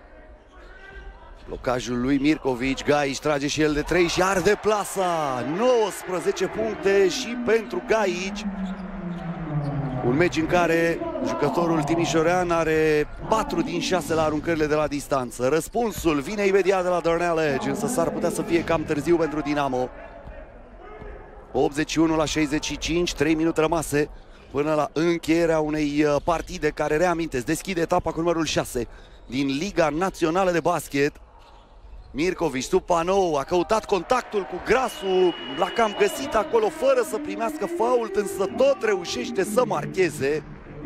Blocajul lui Mirkovic. Gajic trage și el de trei și arde plasa. nouăsprezece puncte și pentru Gajic. Un meci în care jucătorul timișorean are patru din șase la aruncările de la distanță. Răspunsul vine imediat de la Darnell Edge, însă s-ar putea să fie cam târziu pentru Dinamo. optzeci și unu la șaizeci și cinci, trei minute rămase până la încheierea unei partide care, reamintesc, deschide etapa cu numărul șase din Liga Națională de Basket. Mirkovic sub panou, a căutat contactul cu Grasu, l-a cam găsit acolo fără să primească fault, însă tot reușește să marcheze.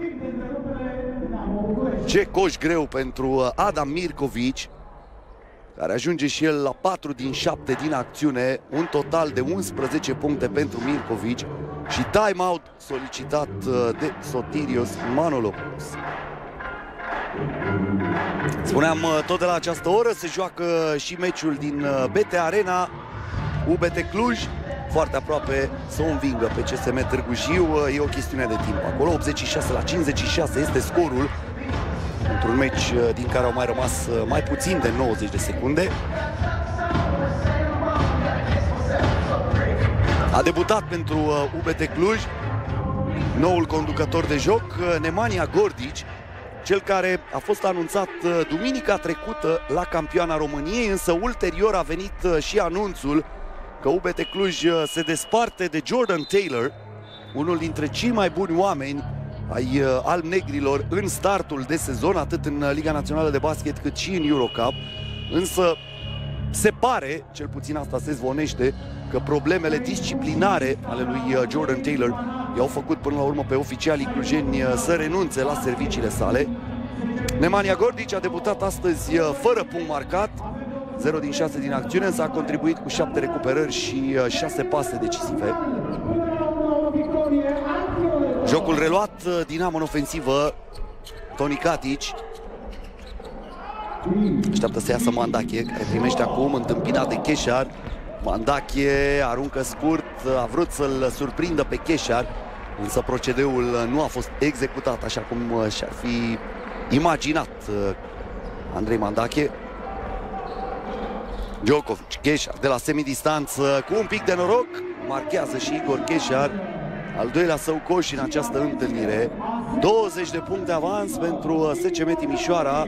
Ce coș greu pentru Adam Mirkovic, care ajunge și el la patru din șapte din acțiune, un total de unsprezece puncte pentru Mirkovic și timeout solicitat de Sotirios Manolopoulos. Spuneam, tot de la această oră se joacă și meciul din B T Arena. U B T Cluj foarte aproape să o învingă pe C S M Târgu Jiu, e o chestiune de timp acolo. Optzeci și șase la cincizeci și șase este scorul într-un meci din care au mai rămas mai puțin de nouăzeci de secunde. A debutat pentru U B T Cluj noul conducător de joc, Nemanja Gordic, cel care a fost anunțat duminica trecută la campioana României, însă ulterior a venit și anunțul că U B T Cluj se desparte de Jordan Taylor, unul dintre cei mai buni oameni ai alb-negrilor în startul de sezon, atât în Liga Națională de Basket cât și în Eurocup. Însă se pare, cel puțin asta se zvonește, că problemele disciplinare ale lui Jordan Taylor i-au făcut până la urmă pe oficialii clujeni să renunțe la serviciile sale. Nemanja Gordic a debutat astăzi fără punct marcat, zero din șase din acțiune, însă a contribuit cu șapte recuperări și șase pase decisive. Jocul reluat, Dinamo în ofensivă, Toni Katic. Așteaptă să iasă Mandache, care primește acum, întâmpinat de Keșar. Mandache aruncă scurt, a vrut să-l surprindă pe Keșar, însă procedeul nu a fost executat așa cum și-ar fi imaginat Andrei Mandache. Djokovic, Keșar de la semidistanță cu un pic de noroc, marchează și Igor Keșar al doilea său coș în această întâlnire. douăzeci de puncte avans pentru S C M Timișoara.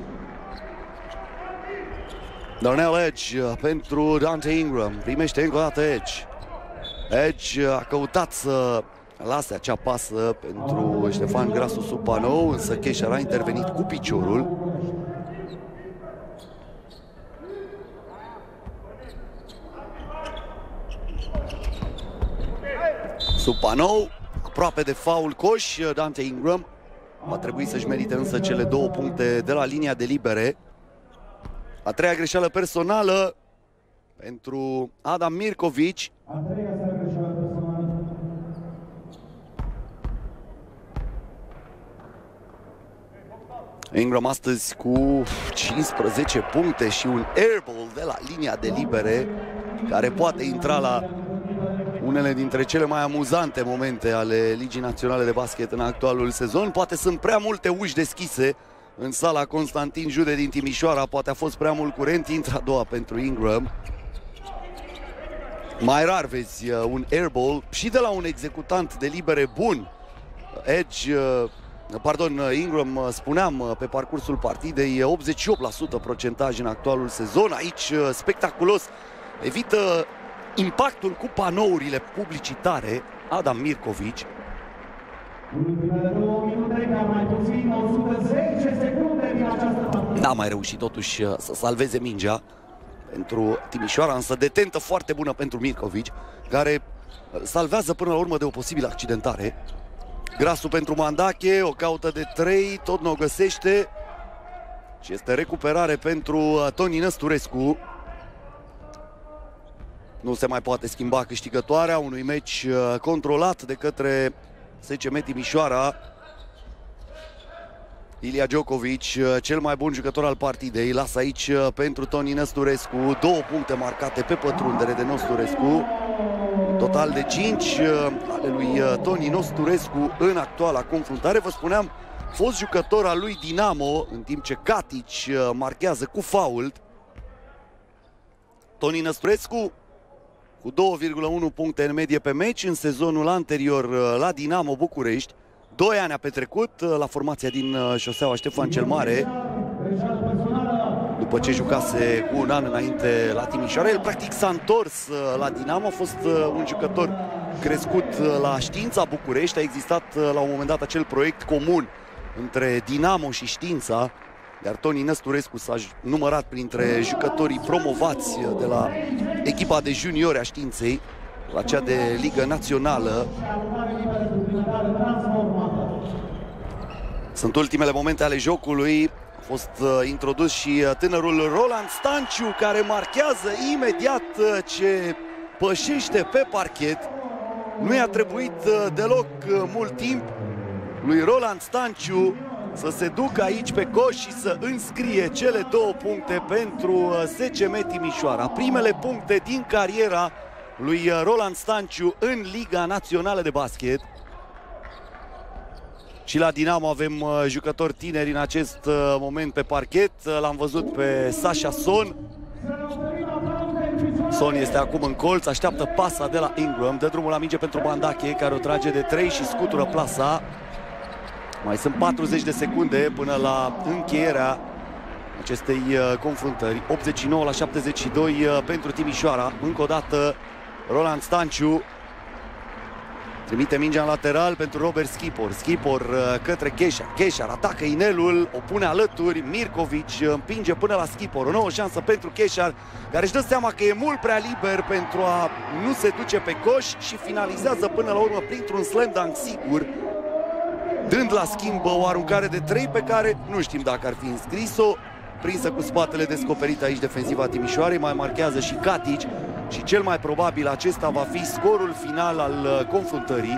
Darnell Edge pentru Dante Ingram, primește încă o dată Edge. Edge a căutat să lase acea pasă pentru Ștefan Grasu Supanou, însă Keșar a intervenit cu piciorul. Supanou, aproape de faul coș, Dante Ingram va trebui să-și merite însă cele două puncte de la linia de libere. A treia greșeală personală pentru Adam Mirkovic. Ingram astăzi cu cincisprezece puncte și un airball de la linia de libere, care poate intra la unele dintre cele mai amuzante momente ale Ligii Naționale de Basket în actualul sezon. Poate sunt prea multe uși deschise în sala Constantin Jude din Timișoara, poate a fost prea mult curent, intră a doua pentru Ingram. Mai rar vezi un airball și de la un executant de libere bun. Edge, pardon, Ingram, spuneam pe parcursul partidei, optzeci și opt la sută procentaj în actualul sezon. Aici spectaculos, evită impactul cu panourile publicitare Adam Mirkovic. N-a mai reușit totuși să salveze mingea pentru Timișoara, însă detentă foarte bună pentru Mirkovic, care salvează până la urmă de o posibilă accidentare. Grasu pentru Mandache, o caută de trei, tot nu o găsește și este recuperare pentru Toni Năsturescu. Nu se mai poate schimba câștigătoarea unui meci controlat de către S C M Timișoara. Ilia Djokovic, cel mai bun jucător al partidei, lasă aici pentru Toni Năsturescu, două puncte marcate pe pătrundere de Năsturescu. Total de cinci ale lui Toni Năsturescu în actuala confruntare. Vă spuneam, fost jucător al lui Dinamo, în timp ce Katic marchează cu fault. Toni Năsturescu cu două virgulă unu puncte în medie pe meci în sezonul anterior la Dinamo București. Doi ani a petrecut la formația din șoseaua Ștefan cel Mare, după ce jucase cu un an înainte la Timișoara. El practic s-a întors la Dinamo, a fost un jucător crescut la Știința București. A existat la un moment dat acel proiect comun între Dinamo și Știința, iar Toni Năsturescu s-a numărat printre jucătorii promovați de la echipa de juniori a Științei la cea de Ligă Națională. Sunt ultimele momente ale jocului. A fost uh, introdus și uh, tânărul Roland Stanciu, care marchează imediat uh, ce pășește pe parchet. Nu i-a trebuit uh, deloc uh, mult timp lui Roland Stanciu să se ducă aici pe coș și să înscrie cele două puncte pentru uh, S C M Timișoara. Primele puncte din cariera lui uh, Roland Stanciu în Liga Națională de Basket. Și la Dinamo avem uh, jucători tineri în acest uh, moment pe parchet. Uh, L-am văzut pe Sasha Son. Son este acum în colț, așteaptă pasa de la Ingram. Dă drumul la minge pentru Mandache, care o trage de trei și scutură plasa. Mai sunt patruzeci de secunde până la încheierea acestei uh, confruntări. optzeci și nouă la șaptezeci și doi uh, pentru Timișoara. Încă o dată Roland Stanciu. Trimite mingea în lateral pentru Robert Schipor. Schipor către Cheșar. Cheșar atacă inelul, o pune alături. Mirković împinge până la Schipor. O nouă șansă pentru Cheșar, care își dă seama că e mult prea liber pentru a nu se duce pe coș și finalizează până la urmă printr-un slam dunk sigur, dând la schimb o aruncare de trei pe care nu știm dacă ar fi înscris-o. Prinsă cu spatele descoperit aici defensiva Timișoarei, mai marchează și Katic și cel mai probabil acesta va fi scorul final al confruntării.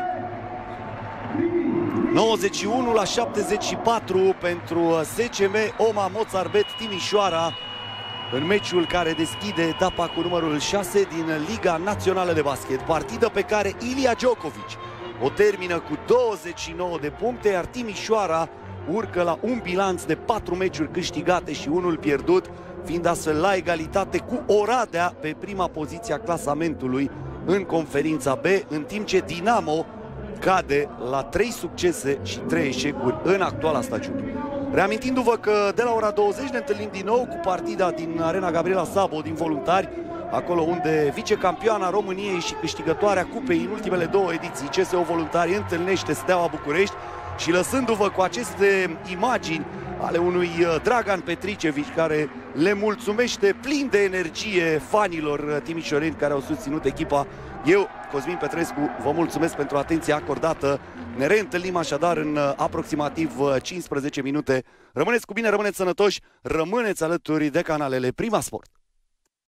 nouăzeci și unu la șaptezeci și patru pentru S C M Oma Mozarbet Timișoara în meciul care deschide etapa cu numărul șase din Liga Națională de Basket. Partidă pe care Ilija Djokovic o termină cu douăzeci și nouă de puncte, iar Timișoara urcă la un bilanț de patru meciuri câștigate și unul pierdut, fiind astfel la egalitate cu Oradea pe prima poziție a clasamentului în conferința B, în timp ce Dinamo cade la trei succese și trei eșecuri în actuala stagiune. Reamintindu-vă că de la ora douăzeci ne întâlnim din nou cu partida din Arena Gabriela Sabo din Voluntari, acolo unde vicecampioana României și câștigătoarea cupei în ultimele două ediții, C S O Voluntari, întâlnește Steaua București. Și lăsându-vă cu aceste imagini ale unui Dragan Petricevic care le mulțumește plin de energie fanilor timișoreni care au susținut echipa, eu, Cosmin Petrescu, vă mulțumesc pentru atenția acordată. Ne reîntâlnim așadar în aproximativ cincisprezece minute. Rămâneți cu bine, rămâneți sănătoși, rămâneți alături de canalele Prima Sport.